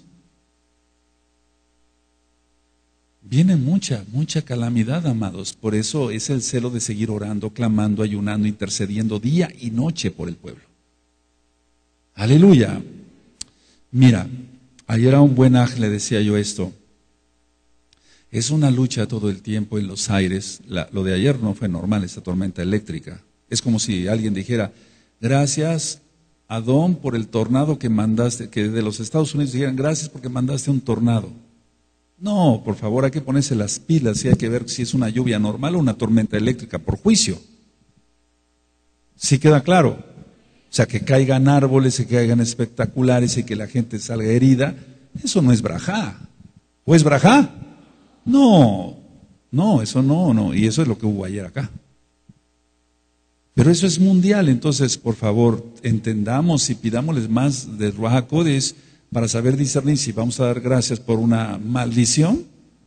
Viene mucha calamidad, amados. Por eso es el celo de seguir orando, clamando, ayunando, intercediendo día y noche por el pueblo. Aleluya. Mira, ayer a un buen ángel le decía yo esto. Es una lucha todo el tiempo en los aires. Lo de ayer no fue normal, esta tormenta eléctrica. Es como si alguien dijera, gracias Adón por el tornado que mandaste, que de los Estados Unidos dijeran, gracias porque mandaste un tornado. No, por favor, hay que ponerse las pilas y hay que ver si es una lluvia normal o una tormenta eléctrica por juicio. ¿Sí queda claro? O sea, que caigan árboles, que caigan espectaculares y que la gente salga herida, eso no es brajá. ¿O es brajá? No, eso no, y eso es lo que hubo ayer acá. Pero eso es mundial, entonces, por favor, entendamos y pidámosles más de Ruach HaKodesh para saber discernir si vamos a dar gracias por una maldición.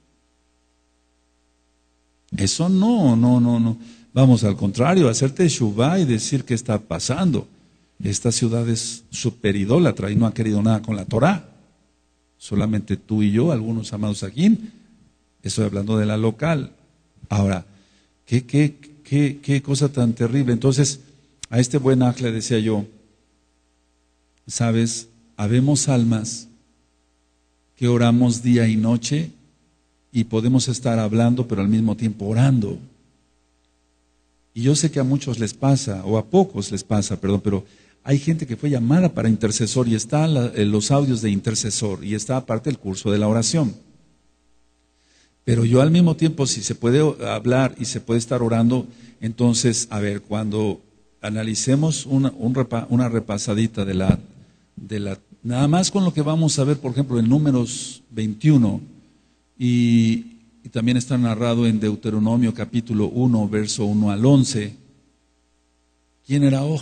Eso no. Vamos al contrario, hacer teshuvá y decir qué está pasando. Esta ciudad es súper idólatra y no ha querido nada con la Torah. Solamente tú y yo, algunos amados aquí. Estoy hablando de la local. Ahora, qué cosa tan terrible. Entonces, a este buen ángel le decía yo, ¿sabes? Habemos almas que oramos día y noche y podemos estar hablando, pero al mismo tiempo orando. Y yo sé que a muchos les pasa, o a pocos les pasa, perdón, pero hay gente que fue llamada para intercesor y está en los audios de intercesor y está aparte el curso de la oración. Pero yo al mismo tiempo, si se puede hablar y se puede estar orando, entonces, a ver, cuando analicemos una repasadita de la nada más con lo que vamos a ver, por ejemplo, en Números 21, y también está narrado en Deuteronomio capítulo 1, verso 1 al 11. ¿Quién era Og?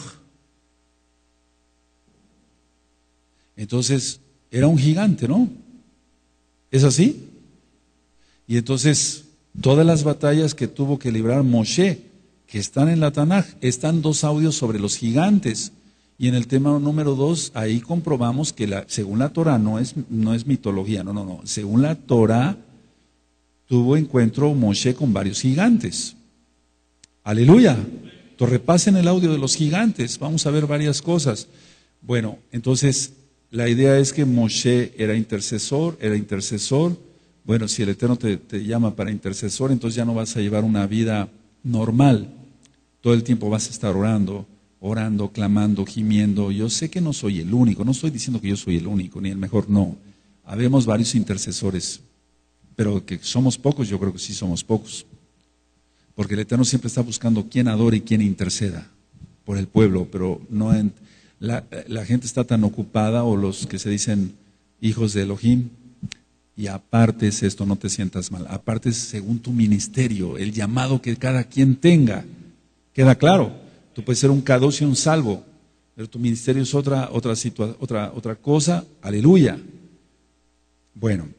Entonces, era un gigante, ¿no? ¿Es así? Y entonces, todas las batallas que tuvo que librar Moshe, que están en la Tanaj, están 2 audios sobre los gigantes. Y en el tema número 2, ahí comprobamos que según la Torah, no es mitología, no. Según la Torah, tuvo encuentro Moshe con varios gigantes. Aleluya. Entonces repasen el audio de los gigantes, vamos a ver varias cosas. Bueno, entonces la idea es que Moshe era intercesor. Bueno, si el Eterno te llama para intercesor, entonces ya no vas a llevar una vida normal. Todo el tiempo vas a estar orando, clamando, gimiendo. Yo sé que no soy el único, no estoy diciendo que yo soy el único, ni el mejor, no. Habemos varios intercesores, pero que somos pocos, yo creo que sí somos pocos. Porque el Eterno siempre está buscando quién adore y quién interceda por el pueblo, pero no la gente está tan ocupada, o los que se dicen hijos de Elohim, y aparte es esto, no te sientas mal, aparte es según tu ministerio, el llamado que cada quien tenga. ¿Queda claro? Tú puedes ser un Kadosh y un salvo, pero tu ministerio es otra cosa, aleluya. Bueno,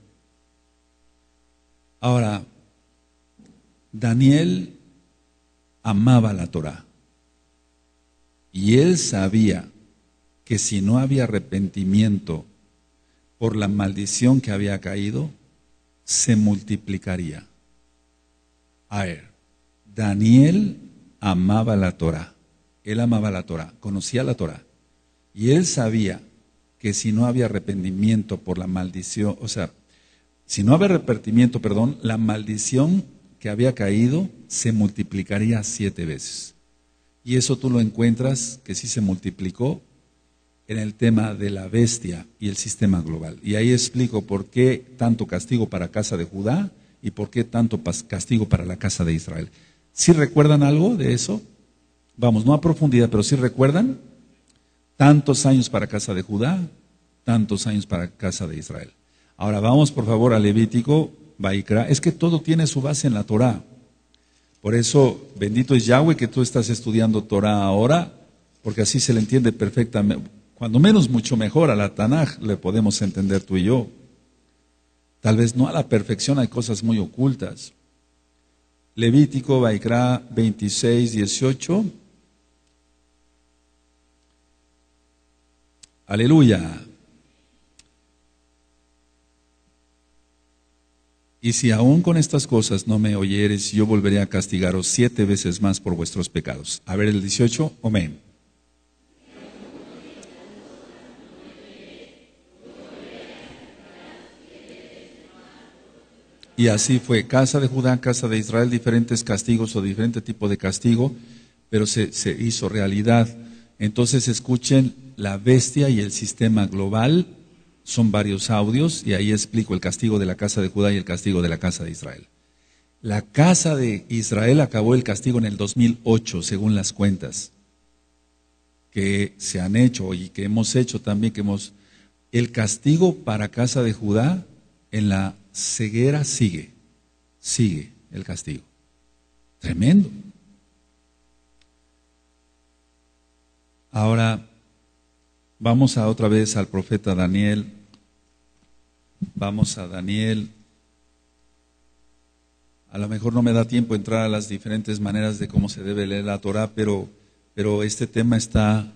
ahora, Daniel amaba la Torah, y él sabía que si no había arrepentimiento por la maldición que había caído, se multiplicaría. A ver, Daniel amaba la Torah, él amaba la Torah, conocía la Torah, y él sabía que si no había arrepentimiento por la maldición, o sea, si no había arrepentimiento, la maldición que había caído se multiplicaría 7 veces. Y eso tú lo encuentras que sí se multiplicó en el tema de la bestia y el sistema global. Y ahí explico por qué tanto castigo para casa de Judá y por qué tanto castigo para la casa de Israel. ¿Sí recuerdan algo de eso? Vamos, no a profundidad, pero ¿sí recuerdan? Tantos años para casa de Judá, tantos años para casa de Israel. Ahora vamos por favor a Levítico, Vaikra. Es que todo tiene su base en la Torah. Por eso, bendito es Yahweh que tú estás estudiando Torah ahora, porque así se le entiende perfectamente. Cuando menos mucho mejor a la Tanaj le podemos entender tú y yo. Tal vez no a la perfección, hay cosas muy ocultas. Levítico, Vaikra 26, 18. Aleluya. Y si aún con estas cosas no me oyeres, yo volveré a castigaros 7 veces más por vuestros pecados. A ver el 18, amén. Y así fue, casa de Judá, casa de Israel, diferentes castigos o diferente tipo de castigo, pero se hizo realidad. Entonces escuchen, la bestia y el sistema global son varios audios, y ahí explico el castigo de la casa de Judá y el castigo de la casa de Israel. La casa de Israel acabó el castigo en el 2008, según las cuentas que se han hecho y que hemos hecho también, el castigo para casa de Judá en la ceguera sigue el castigo. Tremendo. Ahora vamos otra vez al profeta Daniel. Vamos a Daniel. A lo mejor no me da tiempo entrar a las diferentes maneras de cómo se debe leer la Torah, pero este tema está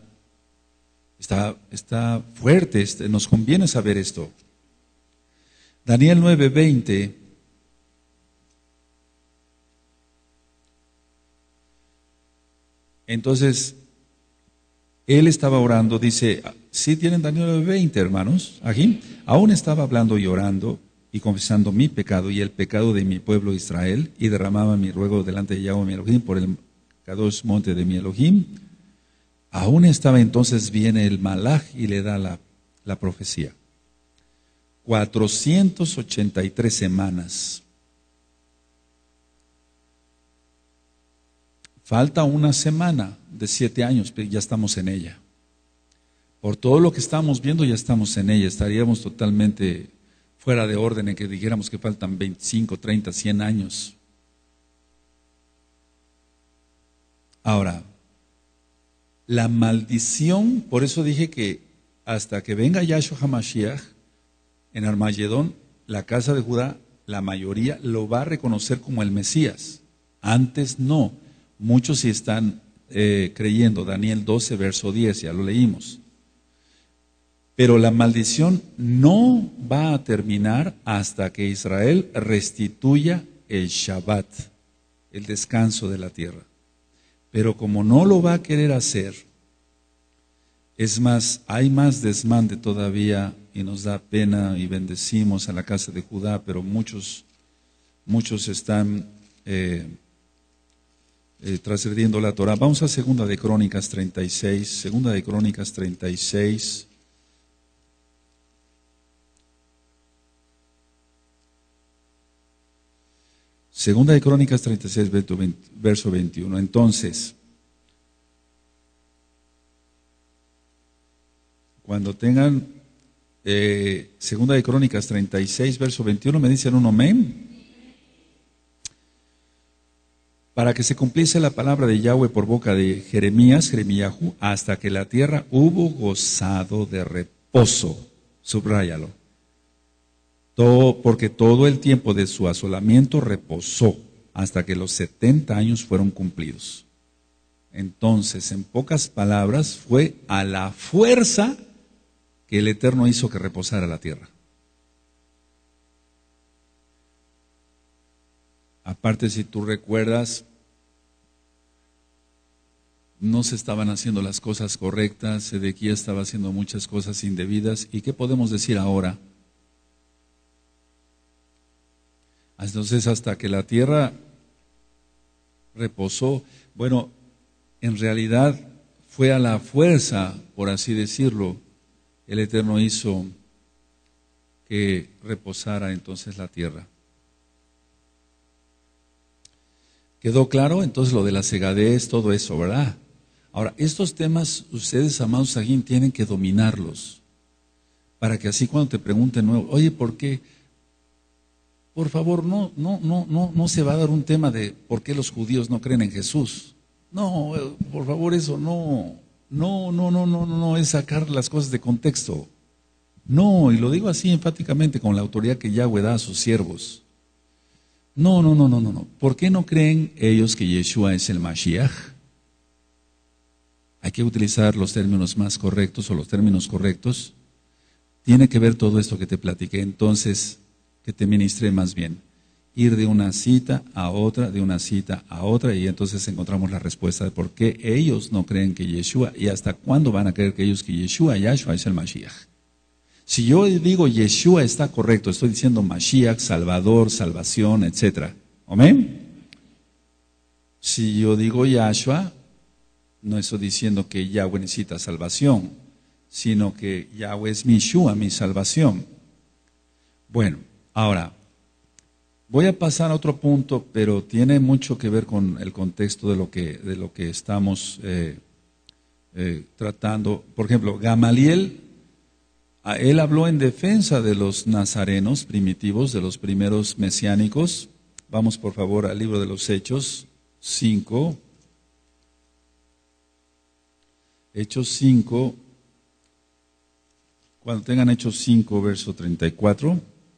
fuerte, nos conviene saber esto. Daniel 9:20. Entonces, él estaba orando, dice, ¿sí tienen Daniel 9:20, hermanos? Aquí, aún estaba hablando y orando y confesando mi pecado y el pecado de mi pueblo Israel, y derramaba mi ruego delante de Yahweh mi Elohim por el Kadosh monte de mi Elohim. Aún estaba, entonces viene el Malaj y le da la profecía. 483 semanas. Falta una semana de 7 años, pero ya estamos en ella. Por todo lo que estamos viendo, ya estamos en ella. Estaríamos totalmente fuera de orden en que dijéramos que faltan 25, 30, 100 años. Ahora, la maldición, por eso dije que hasta que venga Yahshua HaMashiach, en Armagedón, la casa de Judá, la mayoría lo va a reconocer como el Mesías. Antes no. Muchos sí están creyendo. Daniel 12, verso 10, ya lo leímos. Pero la maldición no va a terminar hasta que Israel restituya el Shabbat, el descanso de la tierra. Pero como no lo va a querer hacer, es más, hay más desmande todavía y nos da pena y bendecimos a la casa de Judá, pero muchos están transgrediendo la Torah. Vamos a Segunda de Crónicas 36, Segunda de Crónicas 36. Segunda de Crónicas 36, verso 21. Entonces, cuando tengan Segunda de Crónicas 36, verso 21, me dicen un amén. Para que se cumpliese la palabra de Yahweh por boca de Jeremíahu, hasta que la tierra hubo gozado de reposo. Subráyalo. Porque todo el tiempo de su asolamiento reposó, hasta que los 70 años fueron cumplidos. Entonces, en pocas palabras, fue a la fuerza que el Eterno hizo que reposara la tierra. Aparte, si tú recuerdas, no se estaban haciendo las cosas correctas, Sedequías estaba haciendo muchas cosas indebidas. ¿Y qué podemos decir ahora? Entonces, hasta que la tierra reposó, bueno, en realidad fue a la fuerza, por así decirlo, el Eterno hizo que reposara entonces la tierra. ¿Quedó claro? Entonces lo de la cegadez, todo eso, ¿verdad? Ahora, estos temas, ustedes, amados Sajín, tienen que dominarlos, para que así cuando te pregunten nuevo, oye, ¿por qué? Por favor, no se va a dar un tema de por qué los judíos no creen en Jesús. No, por favor, eso no, es sacar las cosas de contexto. No, y lo digo así enfáticamente con la autoridad que Yahweh da a sus siervos. No. ¿Por qué no creen ellos que Yeshua es el Mashiach? Hay que utilizar los términos más correctos o los términos correctos. Tiene que ver todo esto que te platiqué, entonces, que te ministré más bien. Ir de una cita a otra, de una cita a otra, y entonces encontramos la respuesta de por qué ellos no creen que Yeshua, y hasta cuándo van a creer que ellos que Yeshua es el Mashiach. Si yo digo Yeshua está correcto, estoy diciendo Mashiach, Salvador, salvación, etc. ¿Amén? Si yo digo Yahshua, no estoy diciendo que Yahweh necesita salvación, sino que Yahweh es mi Yeshua, mi salvación. Bueno, ahora, voy a pasar a otro punto, pero tiene mucho que ver con el contexto de lo que estamos tratando. Por ejemplo, Gamaliel, él habló en defensa de los nazarenos primitivos, de los primeros mesiánicos. Vamos por favor al libro de los Hechos 5. Hechos 5, cuando tengan Hechos 5, verso 34.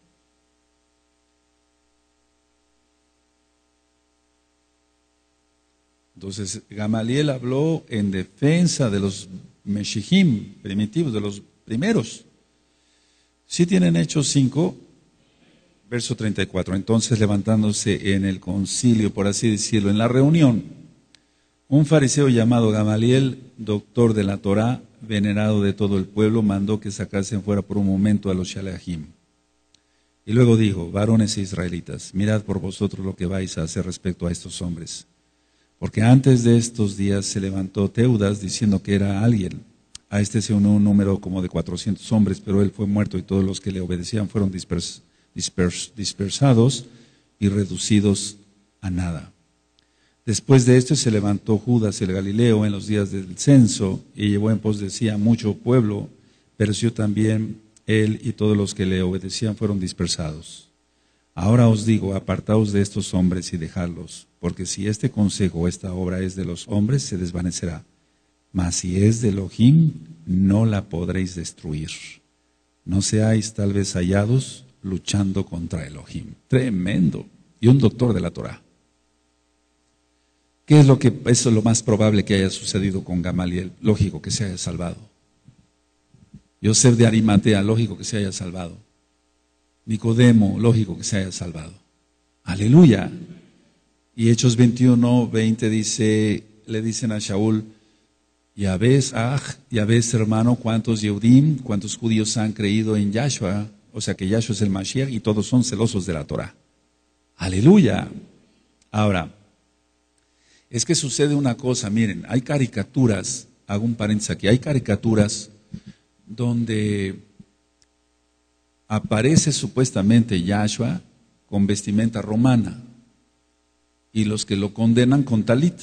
Entonces, Gamaliel habló en defensa de los Meshihim primitivos, de los primeros. Si tienen Hechos 5, verso 34. Entonces, levantándose en el concilio, por así decirlo, en la reunión, un fariseo llamado Gamaliel, doctor de la Torá, venerado de todo el pueblo, mandó que sacasen fuera por un momento a los Shalahim. Y luego dijo: varones israelitas, mirad por vosotros lo que vais a hacer respecto a estos hombres. Porque antes de estos días se levantó Teudas diciendo que era alguien. A este se unió un número como de 400 hombres, pero él fue muerto y todos los que le obedecían fueron dispersados y reducidos a nada. Después de esto se levantó Judas el Galileo en los días del censo y llevó en pos de sí a mucho pueblo, pereció también él y todos los que le obedecían fueron dispersados. Ahora os digo, apartaos de estos hombres y dejadlos, porque si este consejo o esta obra es de los hombres, se desvanecerá. Mas si es de Elohim, no la podréis destruir. No seáis tal vez hallados luchando contra Elohim. Tremendo. Y un doctor de la Torá. ¿Qué es eso es lo más probable que haya sucedido con Gamaliel? Lógico que se haya salvado. Yosef de Arimatea, lógico que se haya salvado. Nicodemo, lógico que se haya salvado. Aleluya. Y Hechos 21:20 dice: le dicen a Shaul, ya ves hermano, cuántos Yehudim, cuántos judíos han creído en Yahshua, o sea que Yahshua es el Mashiach y todos son celosos de la Torah. Aleluya. Ahora, es que sucede una cosa, miren, hay caricaturas, hago un paréntesis aquí, hay caricaturas donde aparece supuestamente Yahshua con vestimenta romana y los que lo condenan con talit.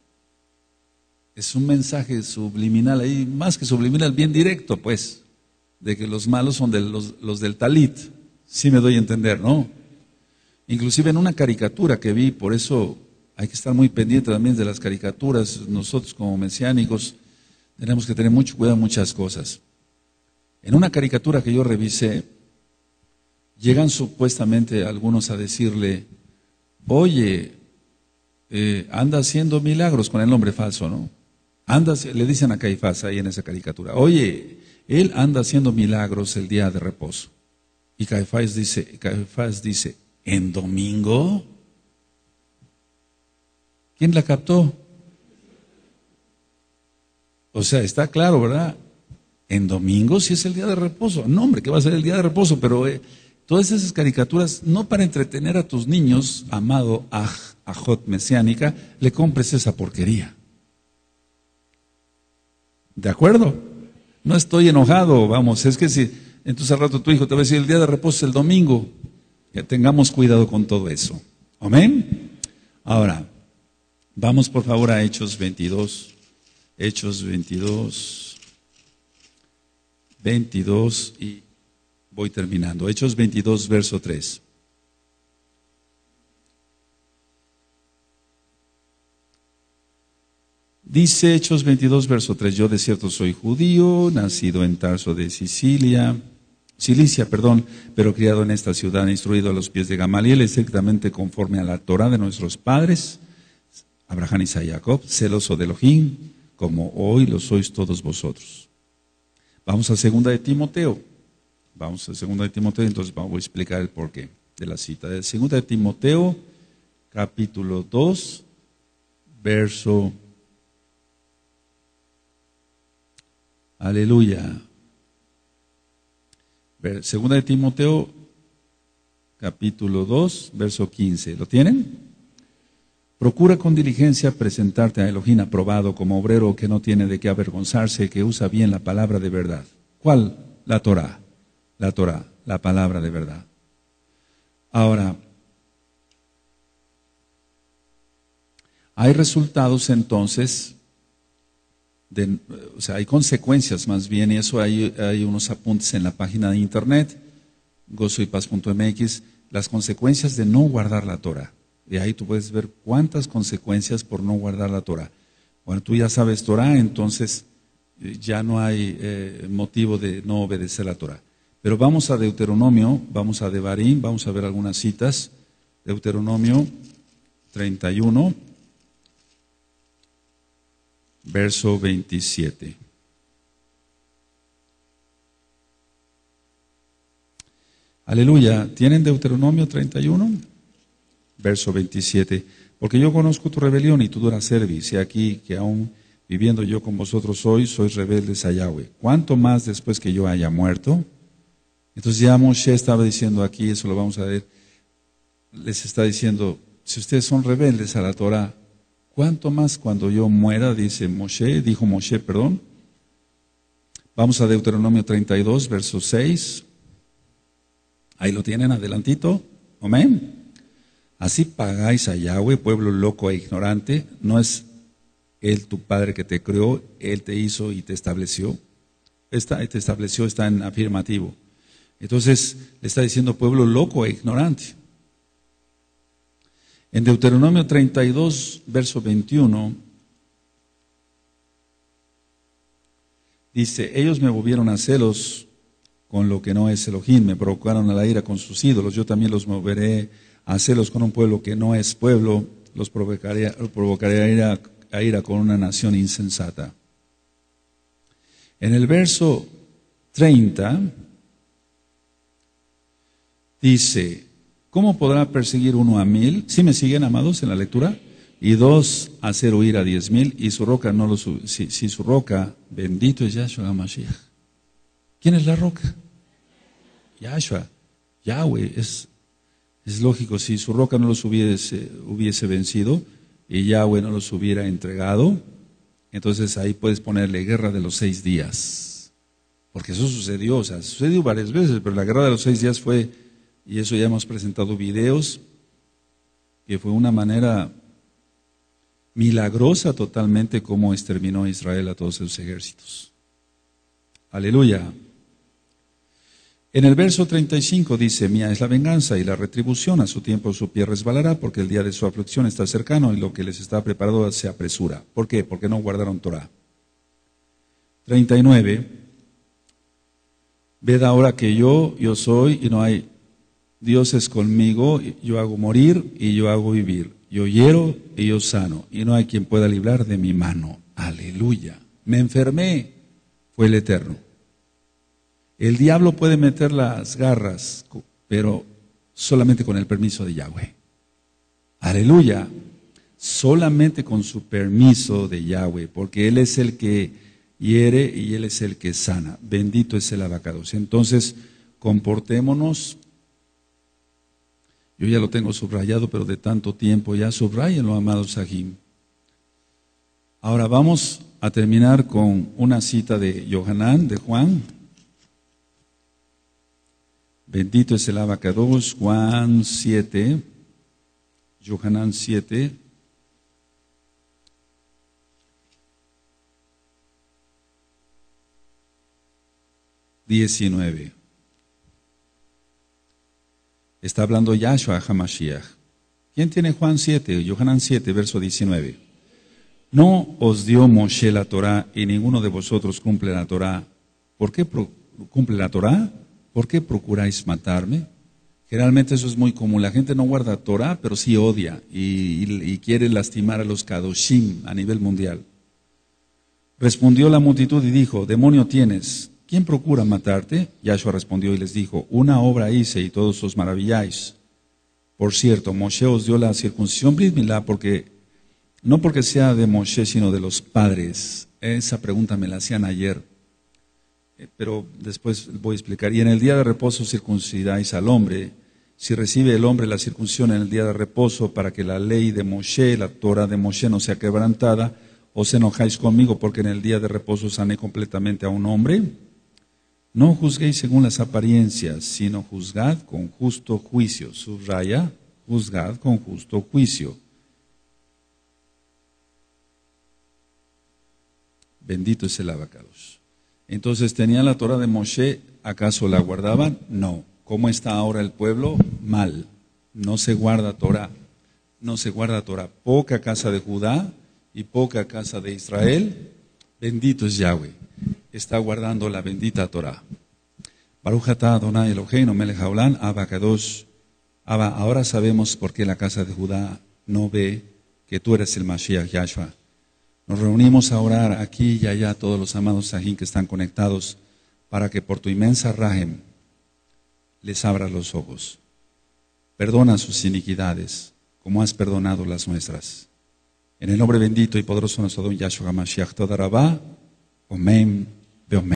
Es un mensaje subliminal ahí, más que subliminal, bien directo, pues, de que los malos son los del talit. Sí me doy a entender, ¿no? Inclusive en una caricatura que vi, por eso hay que estar muy pendiente también de las caricaturas. Nosotros como mesiánicos tenemos que tener mucho cuidado en muchas cosas. En una caricatura que yo revisé, llegan supuestamente algunos a decirle, oye, anda haciendo milagros con el nombre falso, ¿no? Le dicen a Caifás ahí en esa caricatura, oye, él anda haciendo milagros el día de reposo. Y Caifás dice, ¿en domingo? ¿Quién la captó? O sea, está claro, ¿verdad? En domingo si es el día de reposo. No, hombre, que va a ser el día de reposo, pero todas esas caricaturas, no para entretener a tus niños, amado ajot mesiánica, le compres esa porquería. ¿De acuerdo? No estoy enojado, vamos, es que si entonces al rato tu hijo te va a decir el día de reposo es el domingo, que tengamos cuidado con todo eso. Amén. Ahora, vamos por favor a Hechos 22. Hechos 22 y voy terminando. Hechos 22, verso 3. Dice Hechos 22, verso 3, yo de cierto soy judío, nacido en Tarso de Cilicia, pero criado en esta ciudad, instruido a los pies de Gamaliel, estrictamente conforme a la Torah de nuestros padres, Abraham, Isaac y Jacob, celoso de Elohim, como hoy lo sois todos vosotros. Vamos a 2 de Timoteo. Entonces voy a explicar el porqué de la cita. De 2 de Timoteo, capítulo 2, verso... Aleluya. 2 de Timoteo, capítulo 2, verso 15. ¿Lo tienen? Procura con diligencia presentarte a Elohim aprobado como obrero que no tiene de qué avergonzarse, que usa bien la palabra de verdad. ¿Cuál? La Torah. La Torah, la palabra de verdad. Ahora, hay resultados entonces, hay consecuencias más bien, y eso hay unos apuntes en la página de internet, gozoypaz.mx, las consecuencias de no guardar la Torah. De ahí tú puedes ver cuántas consecuencias por no guardar la Torah. Bueno, tú ya sabes Torah, entonces ya no hay motivo de no obedecer la Torah. Pero vamos a Deuteronomio, vamos a Devarim, vamos a ver algunas citas. Deuteronomio 31, verso 27. Aleluya. ¿Tienen Deuteronomio 31? Verso 27. Porque yo conozco tu rebelión y tu dura cerviz, y aquí que aún viviendo yo con vosotros hoy, sois rebeldes a Yahweh. ¿Cuánto más después que yo haya muerto? Entonces ya Moshe estaba diciendo aquí, eso lo vamos a ver, les está diciendo, si ustedes son rebeldes a la Torah, ¿cuánto más cuando yo muera? Dijo Moshe. Vamos a Deuteronomio 32, verso 6. Ahí lo tienen, adelantito. Amén. Así pagáis a Yahweh, pueblo loco e ignorante. No es Él tu Padre que te creó, Él te hizo y te estableció. Te estableció, está en afirmativo. Entonces, le está diciendo pueblo loco e ignorante. En Deuteronomio 32, verso 21, dice, ellos me volvieron a celos con lo que no es Elohim, me provocaron a la ira con sus ídolos, yo también los moveré a celos con un pueblo que no es pueblo, los provocaré a ira con una nación insensata. En el verso 30 dice, ¿cómo podrá perseguir uno a 1000? ¿Sí me siguen, amados, en la lectura? y 2, hacer huir a 10,000, y su roca no lo sube. Si su roca, bendito es Yahshua HaMashiach. ¿Quién es la roca? Yahshua, Yahweh. Es lógico, si su roca no los hubiese vencido y Yahweh no los hubiera entregado, entonces ahí puedes ponerle guerra de los 6 días. Porque eso sucedió, o sea, sucedió varias veces, pero la guerra de los 6 días fue, y eso ya hemos presentado videos, que fue una manera milagrosa totalmente como exterminó Israel a todos sus ejércitos. Aleluya. En el verso 35 dice, mía es la venganza y la retribución, a su tiempo su pie resbalará, porque el día de su aflicción está cercano y lo que les está preparado se apresura. ¿Por qué? Porque no guardaron Torah. 39, ved ahora que yo soy y no hay dioses conmigo, yo hago morir y yo hago vivir, yo hiero y yo sano, y no hay quien pueda librar de mi mano. Aleluya. Me enfermé, fue el Eterno. El diablo puede meter las garras, pero solamente con el permiso de Yahweh. Aleluya. Solamente con su permiso de Yahweh, porque Él es el que hiere y Él es el que sana. Bendito es el abacados. Entonces, comportémonos. Yo ya lo tengo subrayado, pero de tanto tiempo ya subrayenlo, amados Sahim. Ahora vamos a terminar con una cita de Yohanan, de Juan. Bendito es el abacados, Juan 7, Yohanan 7. (19) Está hablando Yahshua HaMashiach. ¿Quién tiene Juan 7? Yohanan 7, verso 19. No os dio Moshe la Torah y ninguno de vosotros cumple la Torah. ¿Por qué cumple la Torah? ¿Por qué procuráis matarme? Generalmente eso es muy común. La gente no guarda Torah, pero sí odia y quiere lastimar a los Kadoshim a nivel mundial. Respondió la multitud y dijo, demonio tienes, ¿quién procura matarte? Yahshua respondió y les dijo, una obra hice y todos os maravilláis. Por cierto, Moshe os dio la circuncisión Brit Milá, no porque sea de Moshe, sino de los padres. Esa pregunta me la hacían ayer, pero después voy a explicar. Y en el día de reposo circuncidáis al hombre. Si recibe el hombre la circuncisión en el día de reposo, para que la ley de Moshe, la Torah de Moshe no sea quebrantada, os enojáis conmigo porque en el día de reposo sané completamente a un hombre. No juzguéis según las apariencias, sino juzgad con justo juicio. Subraya, juzgad con justo juicio. Bendito es el abacados. Entonces, ¿tenían la Torah de Moshe? ¿Acaso la guardaban? No. ¿Cómo está ahora el pueblo? Mal. No se guarda Torah. No se guarda Torah. Poca casa de Judá y poca casa de Israel. Bendito es Yahweh. Está guardando la bendita Torah. Baruch atah Adonai Eloheinu melech haolam abacados. Ahora sabemos por qué la casa de Judá no ve que tú eres el Mashiach Yahshua. Nos reunimos a orar aquí y allá, todos los amados Sahim que están conectados, para que por tu inmensa Rahem les abras los ojos. Perdona sus iniquidades, como has perdonado las nuestras. En el nombre bendito y poderoso de nuestro don Yahshua HaMashiach, toda Rabá, Omen, Beomen.